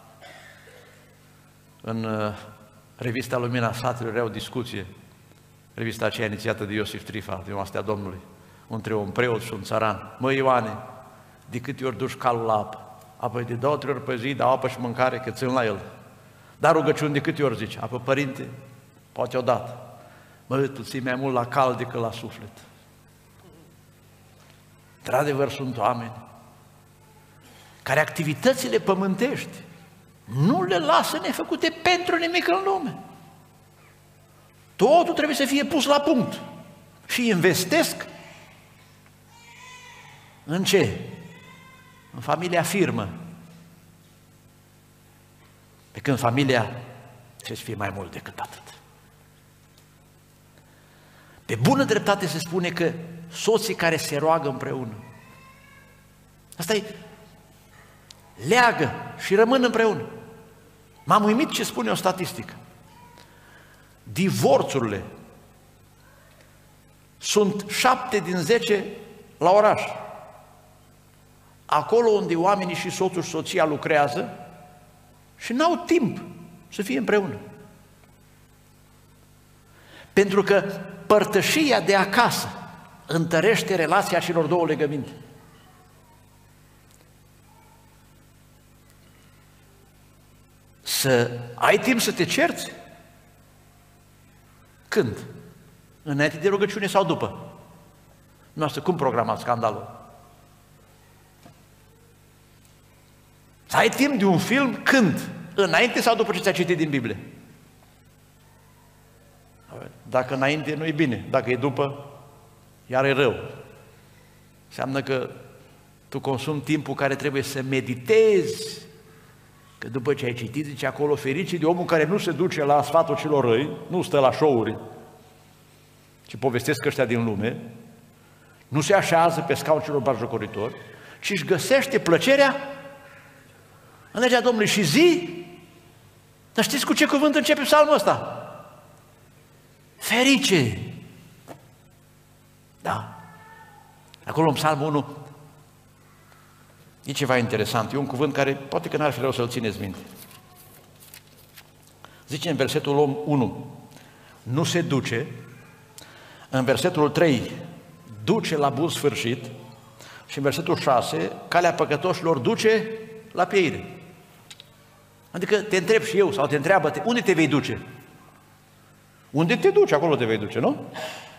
în revista Lumina Satelor era o discuție, revista aceea inițiată de Iosif Trifa, de Oastea Domnului, între un preot și un țăran. Măi Ioane, de câte ori duci calul la apă? Apoi de 2-3 ori pe zi dau apă și mâncare, că țin la el. Dar rugăciuni de câte ori zici? Apă, părinte, poate odată. Mă, tu ții mai mult la cal decât la suflet. Într-adevăr sunt oameni care activitățile pământești nu le lasă nefăcute pentru nimic în lume. Totul trebuie să fie pus la punct și investesc în ce? În familia firmă. Pe când familia trebuie să fie mai mult decât atât. Pe bună dreptate se spune că soții care se roagă împreună, asta e, leagă și rămân împreună. M-am uimit ce spune o statistică. Divorțurile sunt 7 din 10 la oraș. Acolo unde oamenii și soțul și soția lucrează și n-au timp să fie împreună. Pentru că părtășia de acasă întărește relația celor două legăminte. Să ai timp să te cerți? Când? Înainte de rugăciune sau după? Noastră, cum programați scandalul? Să ai timp de un film când? Înainte sau după ce ți-ai citit din Biblie? Dacă înainte nu e bine, dacă e după, iar e rău. Înseamnă că tu consumi timpul care trebuie să meditezi, că după ce ai citit, zice acolo, ferice de omul care nu se duce la sfatul celor răi, nu stă la show-uri, ci povestesc ăștia din lume, nu se așează pe scaun celor batjocoritori, ci își găsește plăcerea în legea Domnului și zi. Dar știți cu ce cuvânt începe psalmul ăsta? Ferice! Da. Acolo în psalmul 1 e ceva interesant, e un cuvânt care poate că n-ar fi rău să-l țineți minte. Zice în versetul 1, nu se duce, în versetul 3, duce la bun sfârșit și în versetul 6, calea păcătoșilor duce la pieire. Adică te întreb și eu sau te întreabă, unde te vei duce? Unde te duci, acolo te vei duce, nu?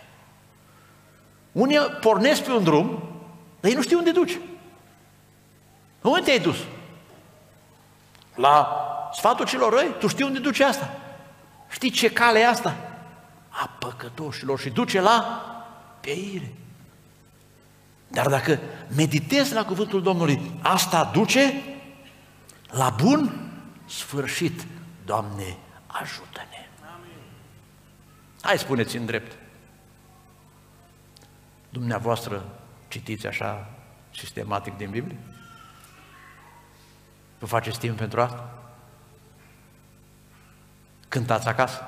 Unii pornesc pe un drum, dar ei nu știu unde duce. Unde te-ai dus? La sfatul celor răi? Tu știi unde duce asta? Știi ce cale e asta? A păcătoșilor și duce la pieire. Dar dacă meditezi la cuvântul Domnului, asta duce la bun sfârșit. Doamne, ajută-ne! Hai, spuneți în drept. Dumneavoastră citiți așa sistematic din Biblie? Vă faceți timp pentru asta? Cântați acasă?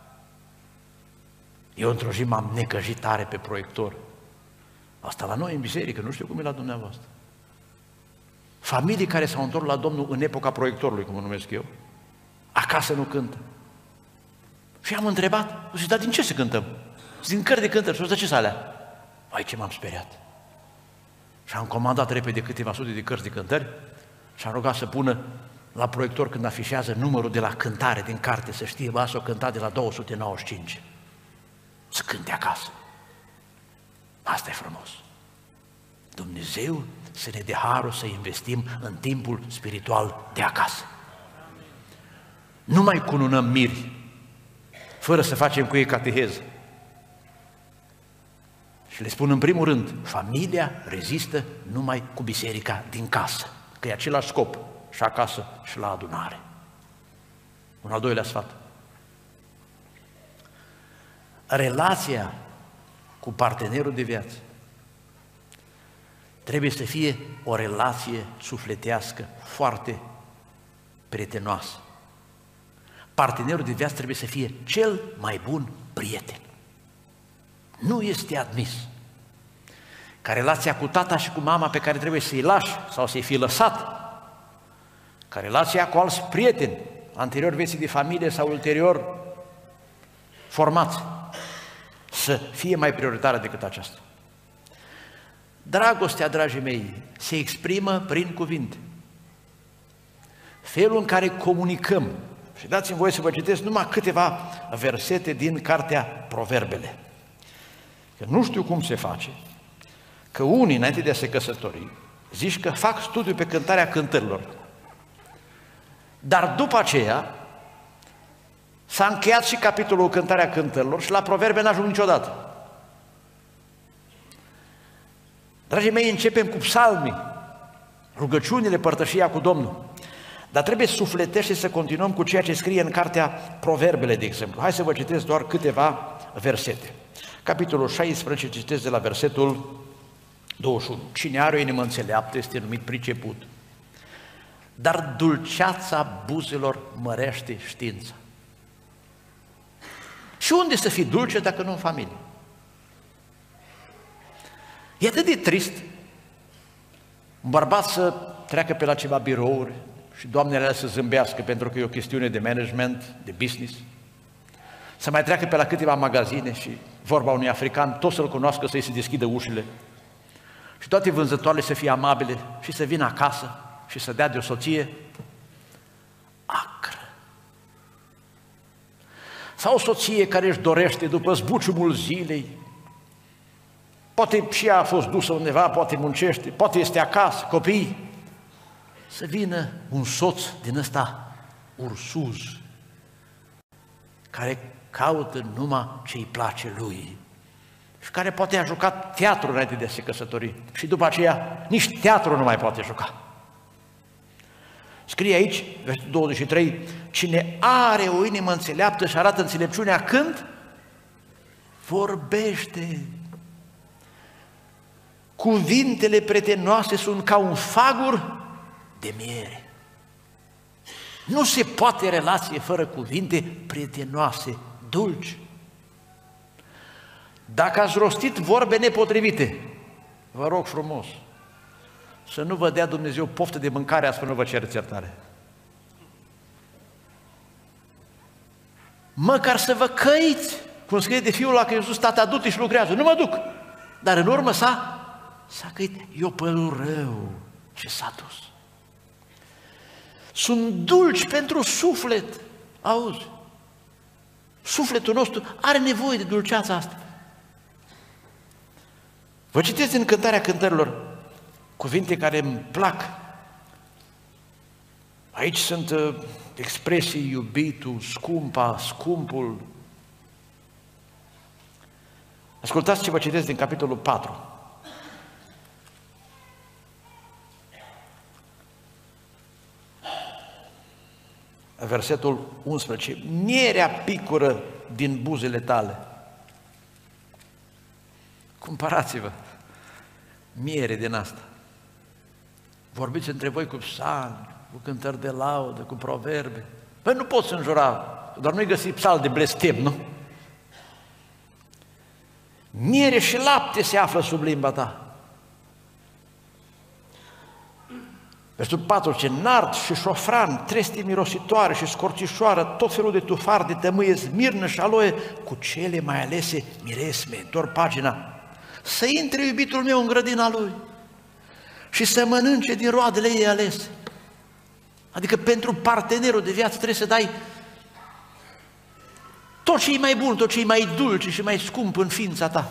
Eu într-o zi m-am necăjit tare pe proiector. Asta la noi în biserică, nu știu cum e la dumneavoastră. Familii care s-au întors la Domnul în epoca proiectorului, cum o numesc eu, acasă nu cântă. Și am întrebat, zic, dar din ce să cântăm? Din cărți de cântări. Și o zis, ce alea? Vai, ce m-am speriat. Și am comandat repede câteva sute de cărți de cântări și am rugat să pună la proiector când afișează numărul de la cântare din carte, să știe, bă, s-o cânta de la 295. Să cânte acasă. Asta e frumos. Dumnezeu să ne dea harul să investim în timpul spiritual de acasă. Nu mai cununăm miri fără să facem cu ei cateheză. Și le spun în primul rând, familia rezistă numai cu biserica din casă, că e același scop și acasă și la adunare. Un al doilea sfat. Relația cu partenerul de viață trebuie să fie o relație sufletească foarte prietenoasă. Partenerul de viață trebuie să fie cel mai bun prieten. Nu este admis ca relația cu tata și cu mama pe care trebuie să-i lași sau să-i fi lăsat, ca relația cu alți prieteni, anterior vieții de familie sau ulterior formați, să fie mai prioritară decât aceasta. Dragostea, dragii mei, se exprimă prin cuvinte. Felul în care comunicăm, și dați-mi voie să vă citesc numai câteva versete din cartea Proverbele. Că nu știu cum se face, că unii, înainte de a se căsători, zici că fac studiu pe cântarea cântărilor. Dar după aceea s-a încheiat și capitolul cântarea cântărilor și la Proverbe n-ajung niciodată. Dragii mei, începem cu psalmii, rugăciunile, părtășia cu Domnul. Dar trebuie sufletește să continuăm cu ceea ce scrie în cartea Proverbele, de exemplu. Hai să vă citesc doar câteva versete. Capitolul 16, citesc de la versetul 21. Cine are o inimă înțeleaptă este numit priceput, dar dulceața buzelor mărește știința. Și unde să fii dulce dacă nu în familie? E atât de trist un bărbat să treacă pe la ceva birouri și doamnele alea să zâmbească pentru că e o chestiune de management, de business, să mai treacă pe la câteva magazine și vorba unui african, tot să-l cunoască, să-i se deschidă ușile și toate vânzătoarele să fie amabile și să vină acasă și să dea de o soție acră. Sau o soție care își dorește după zbuciumul zilei, poate și ea a fost dusă undeva, poate muncește, poate este acasă, copii, să vină un soț din ăsta ursuz, care caută numai ce îi place lui și care poate a jucat teatru înainte de a se căsători și după aceea nici teatru nu mai poate juca. Scrie aici, versetul 23, cine are o inimă înțeleaptă și arată înțelepciunea când vorbește. Cuvintele prietenoase sunt ca un fagur de miere. Nu se poate relație fără cuvinte prietenoase, dulci. Dacă ați rostit vorbe nepotrivite, vă rog frumos, să nu vă dea Dumnezeu poftă de mâncare, astfel nu vă cereți iertare. Măcar să vă căiți, cum scrie de fiul la că Iisus, tata, du-te și lucrează, nu mă duc. Dar în urmă s-a căit, eu părul rău și s-a dus. Sunt dulci pentru suflet, auzi? Sufletul nostru are nevoie de dulceața asta. Vă citesc în cântarea cântărilor cuvinte care îmi plac. Aici sunt expresii, iubitul, scumpa, scumpul. Ascultați ce vă citesc din capitolul 4. Versetul 11. Mierea picură din buzele tale. Cumpărați-vă miere din asta. Vorbiți între voi cu psalmi, cu cântări de laudă, cu proverbe. Păi nu poți înjura, doar nu-i găsi psalm de blestem, nu? Miere și lapte se află sub limba ta. Versetul 4, ce nard și șofran, treste mirositoare și scorțișoară, tot felul de tufar de tămâie, smirnă și aloe, cu cele mai alese miresme, întorc pagina, să intre iubitul meu în grădina lui și să mănânce din roadele ei alese. Adică pentru partenerul de viață trebuie să dai tot ce e mai bun, tot ce e mai dulce și mai scump în ființa ta.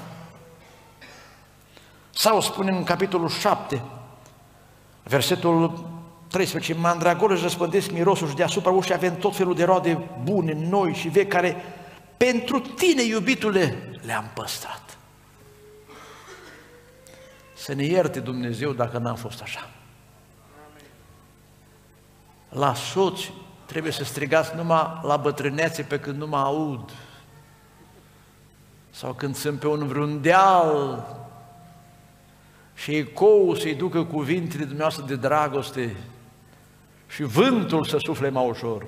Sau spunem în capitolul 7, versetul 13, mandragoră își răspândesc mirosul și deasupra ușii avem tot felul de roade bune, noi și vechi, care pentru tine, iubitule, le-am păstrat. Să ne ierte Dumnezeu dacă n-am fost așa. La soți trebuie să strigați numai la bătrânețe pe când nu mă aud. Sau când sunt pe vreun deal și ecoul să-i ducă cuvintele dumneavoastră de dragoste și vântul să sufle mai ușor.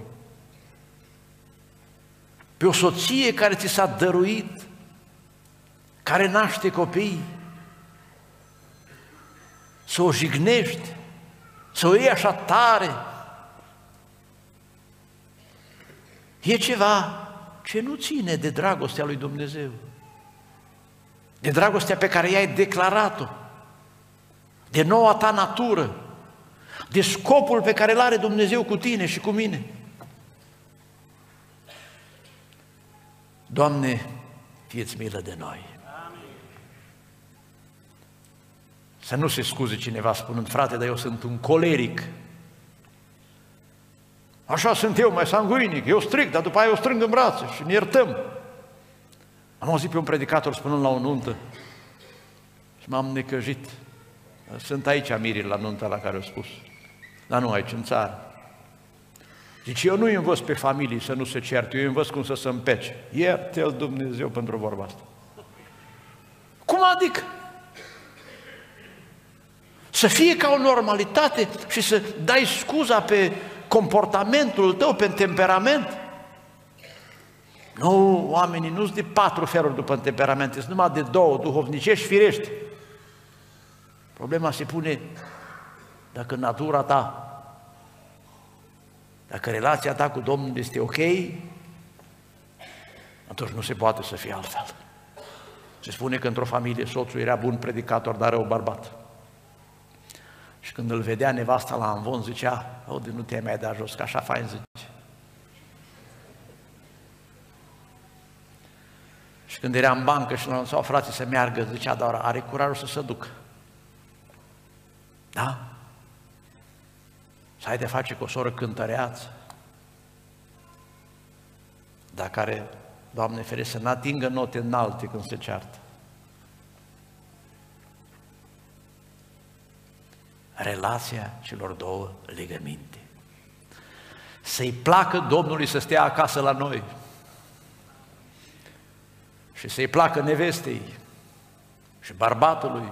Pe o soție care ți s-a dăruit, care naște copii, să o jignești, să o iei așa tare. E ceva ce nu ține de dragostea lui Dumnezeu, de dragostea pe care i-ai declarat-o, de noua ta natură, de scopul pe care îl are Dumnezeu cu tine și cu mine. Doamne, fie-ți milă de noi. Să nu se scuze cineva spunând, frate, dar eu sunt un coleric. Așa sunt eu, mai sanguinic, eu stric, dar după aia eu strâng în brațe și ne iertăm. Am auzit pe un predicator spunând la o nuntă și m-am necăjit. Sunt aici mirii la nunta la care au spus, dar nu aici, în țară. Zice, eu nu îi învăț pe familii să nu se certe, eu îi învăț cum să se împece. Ierte-l Dumnezeu pentru vorba asta. Cum adică? Să fie ca o normalitate și să dai scuza pe comportamentul tău, pe temperament? Nu, oamenii nu sunt de 4 feluri după temperament, sunt numai de 2, duhovnicești, firești. Problema se pune dacă natura ta, dacă relația ta cu Domnul este ok, atunci nu se poate să fie altfel. Se spune că într-o familie soțul era bun predicator, dar rău bărbat. Și când îl vedea nevasta la amvon, zicea, de nu te-ai mai dat jos, că așa fain zice. Și când era în bancă și l-au frații să meargă, zicea, dar are curajul să se ducă. Da? Să ai de face cu o soră cântăreață, dar care, Doamne ferește, să n-atingă note înalte când se ceartă. Relația celor două legăminte. Să-i placă Domnului să stea acasă la noi și să-i placă nevestei și bărbatului.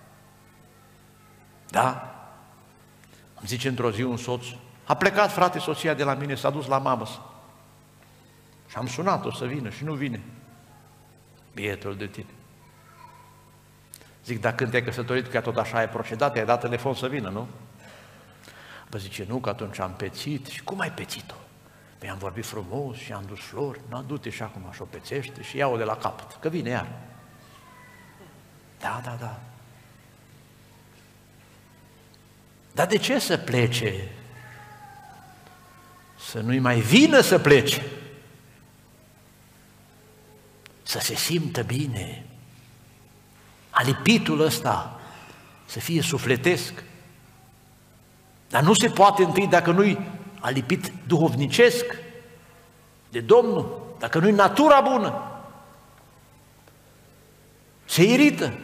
Da? Îmi zice într-o zi un soț, a plecat frate soția de la mine, s-a dus la mamă. Și am sunat-o să vină și nu vine. Bietul de tine. Zic, dar când te-ai căsătorit, că tot așa ai procedat, i-ai dat telefon să vină, nu? Bă, zice, nu, că atunci am pețit. Și cum ai pețit-o? Păi am vorbit frumos și am dus flori. Nu, du-te și acum așa o pețește și ia-o de la capăt, că vine iar. Da, da, da. Dar de ce să plece? Să nu-i mai vină să plece. Să se simtă bine. Alipitul ăsta să fie sufletesc. Dar nu se poate întâi dacă nu-i alipit duhovnicesc de Domnul, dacă nu-i natura bună. Se irită.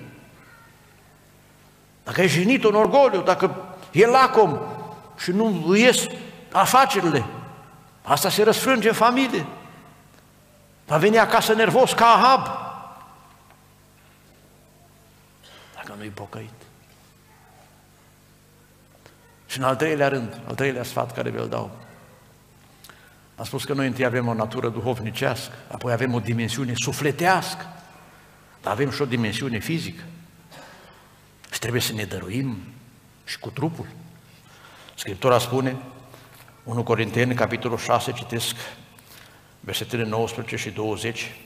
Dacă e jenit în orgoliu, dacă e lacom și nu îi ies afacerile, asta se răsfrânge în familie. Va veni acasă nervos ca Ahab, dacă nu-i pocăit. Și în al treilea rând, al treilea sfat care vi-l dau, am spus că noi întâi avem o natură duhovnicească, apoi avem o dimensiune sufletească, dar avem și o dimensiune fizică. Și trebuie să ne dăruim și cu trupul. Scriptura spune, 1 Corinteni, capitolul 6, citesc versetele 19 și 20.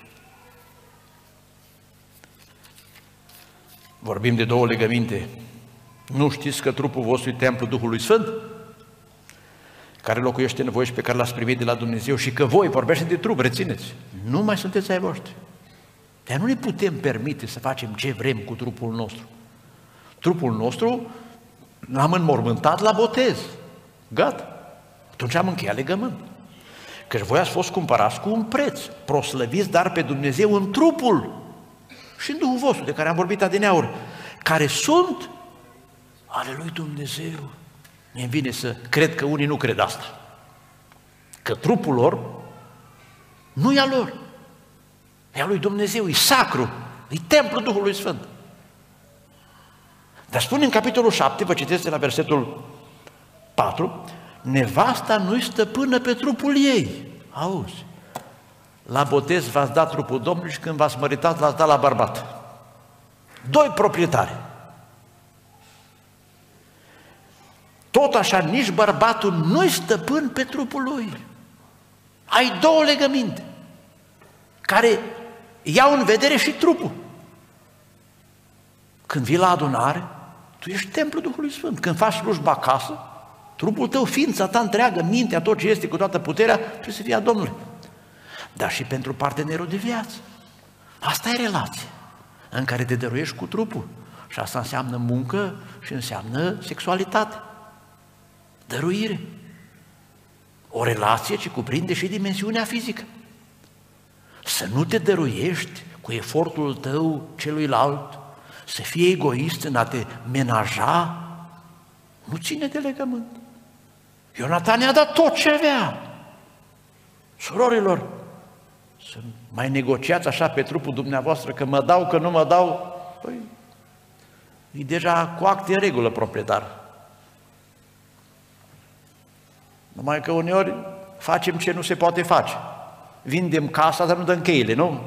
Vorbim de două legăminte. Nu știți că trupul vostru e templul Duhului Sfânt, care locuiește în voi și pe care l-ați primit de la Dumnezeu, și că voi, vorbește de trup, rețineți, nu mai sunteți ai voștri. Dar nu ne putem permite să facem ce vrem cu trupul nostru. Trupul nostru l-am înmormântat la botez. Gata. Atunci am încheiat legământ. Căci voi ați fost cumpărați cu un preț, proslăviți dar pe Dumnezeu în trupul și în Duhul vostru, de care am vorbit adineauri, care sunt ale lui Dumnezeu. Mi-e vine să cred că unii nu cred asta, că trupul lor nu e a lor, e a lui Dumnezeu, e sacru, e templul Duhului Sfânt. Dar spune în capitolul 7, vă citesc de la versetul 4, nevasta nu-i stăpână pe trupul ei. Auzi, la botez v-ați dat trupul Domnului și când v-ați măritat l-ați dat la bărbat. Doi proprietari. Tot așa, nici bărbatul nu-i stăpân pe trupul lui. Ai două legăminte care iau în vedere și trupul. Când vii la adunare, tu ești templul Duhului Sfânt. Când faci slujba acasă, trupul tău, ființa ta întreagă, mintea, tot ce este cu toată puterea, trebuie să fie a Domnului. Dar și pentru partenerul de viață. Asta e relație în care te dăruiești cu trupul Și asta înseamnă muncă și înseamnă sexualitate, dăruire. O relație ce cuprinde și dimensiunea fizică. Să nu te dăruiești cu efortul tău celuilalt, să fii egoist în a te menaja, nu ține de legământ. Ionatan i-a dat tot ce avea. Surorilor, să mai negociați așa pe trupul dumneavoastră că mă dau, că nu mă dau, păi, e deja cu acte în regulă proprietar. Numai că uneori facem ce nu se poate face. Vindem casa, dar nu dăm cheile, nu?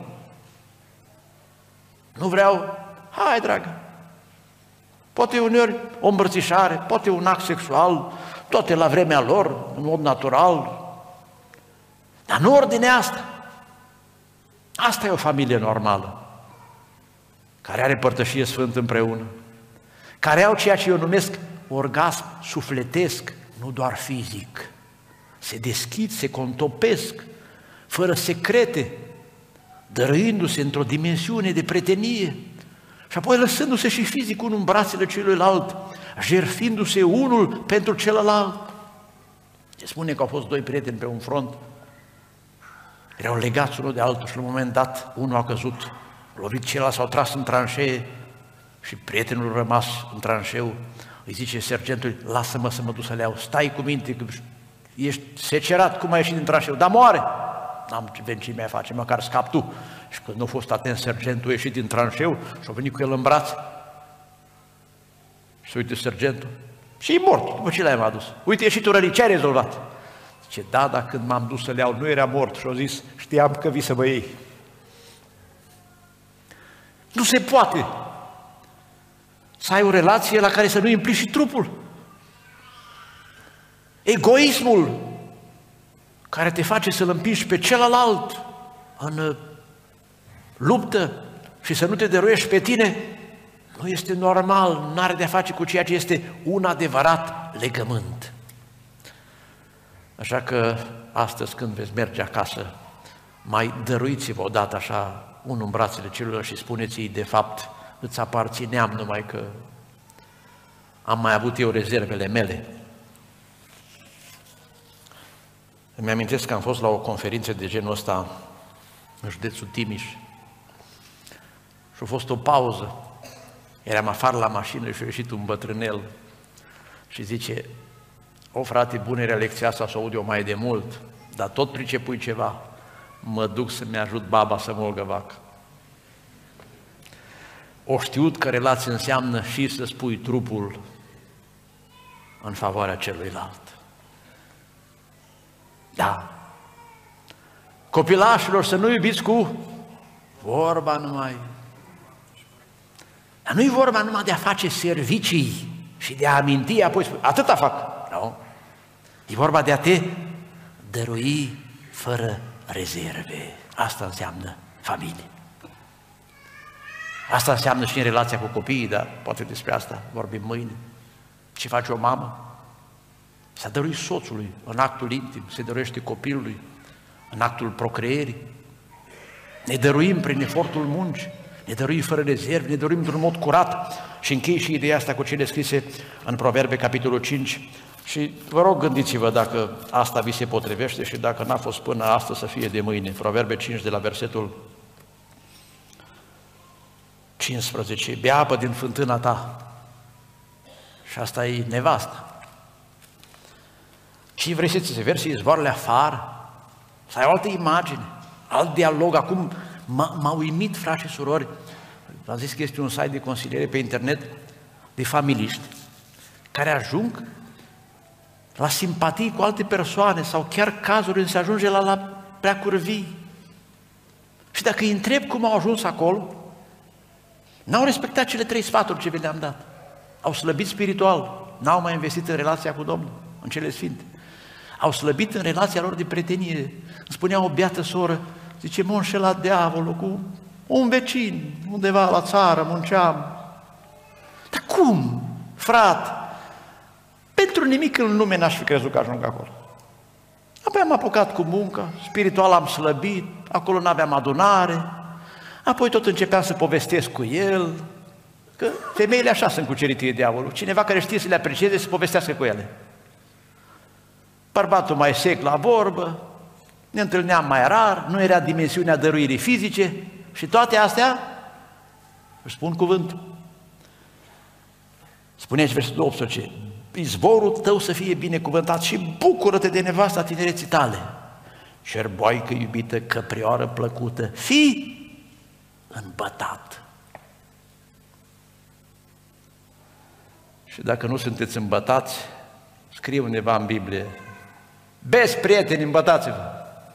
Nu vreau, hai dragă. Poate uneori o îmbrățișare, poate un act sexual, toate la vremea lor, în mod natural. Dar nu ordinea asta. Asta e o familie normală, care are părtășie sfântă împreună, care au ceea ce eu numesc orgasm sufletesc, nu doar fizic. Se deschid, se contopesc, fără secrete, dăruindu-se într-o dimensiune de prietenie și apoi lăsându-se și fizic unul în brațele celuilalt, jertfindu-se unul pentru celălalt. Se spune că au fost doi prieteni pe un front, erau legați unul de altul și la un moment dat unul a căzut, lovit, celălalt s-au tras în tranșee și prietenul rămas în tranșeu îi zice sergentului, lasă-mă să mă duc să le iau, stai cu minte că ești secerat, cum ai ieșit din tranșeu, dar moare! N-am ce vencime face, măcar scap tu. Și când nu a fost atent sergentul, a ieșit din tranșeu și a venit cu el în brațe. Și uite sergentul, și e mort, după ce l-ai adus. Uite, ieșit tu rănit, ce ai rezolvat? Zice, da, dar când m-am dus să le iau, nu era mort. Și a zis, știam că vii să mă iei. Nu se poate să ai o relație la care să nu implici și trupul. Egoismul care te face să-l împingi pe celălalt în luptă și să nu te dăruiești pe tine, nu este normal, nu are de-a face cu ceea ce este un adevărat legământ. Așa că astăzi când veți merge acasă, mai dăruiți-vă odată așa unul în brațele celuilalt și spuneți-i, de fapt, îți aparțineam, numai că am mai avut eu rezervele mele. Îmi amintesc că am fost la o conferință de genul ăsta în județul Timiș și a fost o pauză. Eram afară la mașină și a ieșit un bătrânel și zice, o frate, bună era lecția asta, să aud eu mai de mult, dar tot pricepui ceva, mă duc să-mi ajut baba să mulgă vacă. O știut că relație înseamnă și să spui trupul în favoarea celuilalt. Da. Copilașilor, să nu iubiți cu vorba numai. Dar nu e vorba numai de a face servicii și de a aminti, apoi spui, atâta fac. Nu. E vorba de a te dărui fără rezerve. Asta înseamnă familie. Asta înseamnă și în relația cu copiii, dar poate despre asta vorbim mâine. Ce face o mamă? Se dăruie soțului în actul intim, se dăruiește copilului în actul procreierii. Ne dăruim prin efortul muncii, ne dăruim fără rezerve, ne dăruim într-un mod curat. Și închei și ideea asta cu cele scrise în Proverbe, capitolul 5. Și vă rog, gândiți-vă dacă asta vi se potrivește și dacă n-a fost până astăzi să fie de mâine. Proverbe 5 de la versetul 15. Bea apă din fântâna ta. Și asta e nevasta. Și vrei să ți versi izvoarele afară? Să ai o altă imagine, alt dialog. Acum m-a uimit, frați și surori, v-am zis că este un site de consiliere pe internet de familiști care ajung la simpatii cu alte persoane sau chiar cazuri în se ajunge la preacurvii. Și dacă îi întreb cum au ajuns acolo, n-au respectat cele 3 sfaturi ce vi le-am dat. Au slăbit spiritual, n-au mai investit în relația cu Domnul, în cele sfinte. Au slăbit în relația lor de prietenie. Îmi spunea o beată soră, zice, m-a înșelat diavolul cu un vecin, undeva la țară, munceam. Dar cum, frate? Pentru nimic în lume n-aș fi crezut că ajung acolo. Apoi am apucat cu muncă, spiritual am slăbit, acolo n-aveam adunare, apoi tot începeam să povestesc cu el, Că femeile așa sunt cucerite de diavolul. Cineva care știe să le aprecieze, să povestească cu ele. Bărbatul mai sec la vorbă, ne întâlneam mai rar, nu era dimensiunea dăruirii fizice și toate astea își spun cuvântul. Spune aici versetul 18, izvorul tău să fie binecuvântat și bucură-te de nevasta tinereții tale. Cerboaică iubită, căprioară plăcută, fii îmbătat. Și dacă nu sunteți îmbătați, scrie undeva în Biblie, bezi prieteni, îmbătați-vă.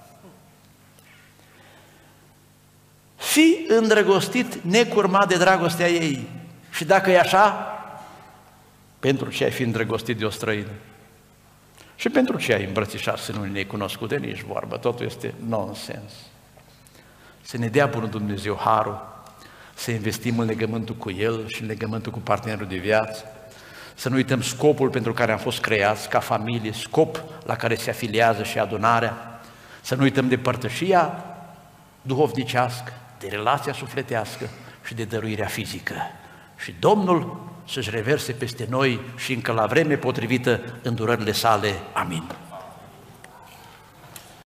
Fii îndrăgostit, necurmat de dragostea ei. Și dacă e așa, pentru ce ai fi îndrăgostit de o străină? Și pentru ce ai îmbrățișat sânul necunoscute? Nici vorbă, totul este nonsens. Să ne dea bunul Dumnezeu harul, să investim în legământul cu El și în legământul cu partenerul de viață, să nu uităm scopul pentru care am fost creați ca familie, scop la care se afiliază și adunarea, să nu uităm de părtășia duhovnicească, de relația sufletească și de dăruirea fizică. Și Domnul să-și reverse peste noi și încă la vreme potrivită îndurările sale. Amin.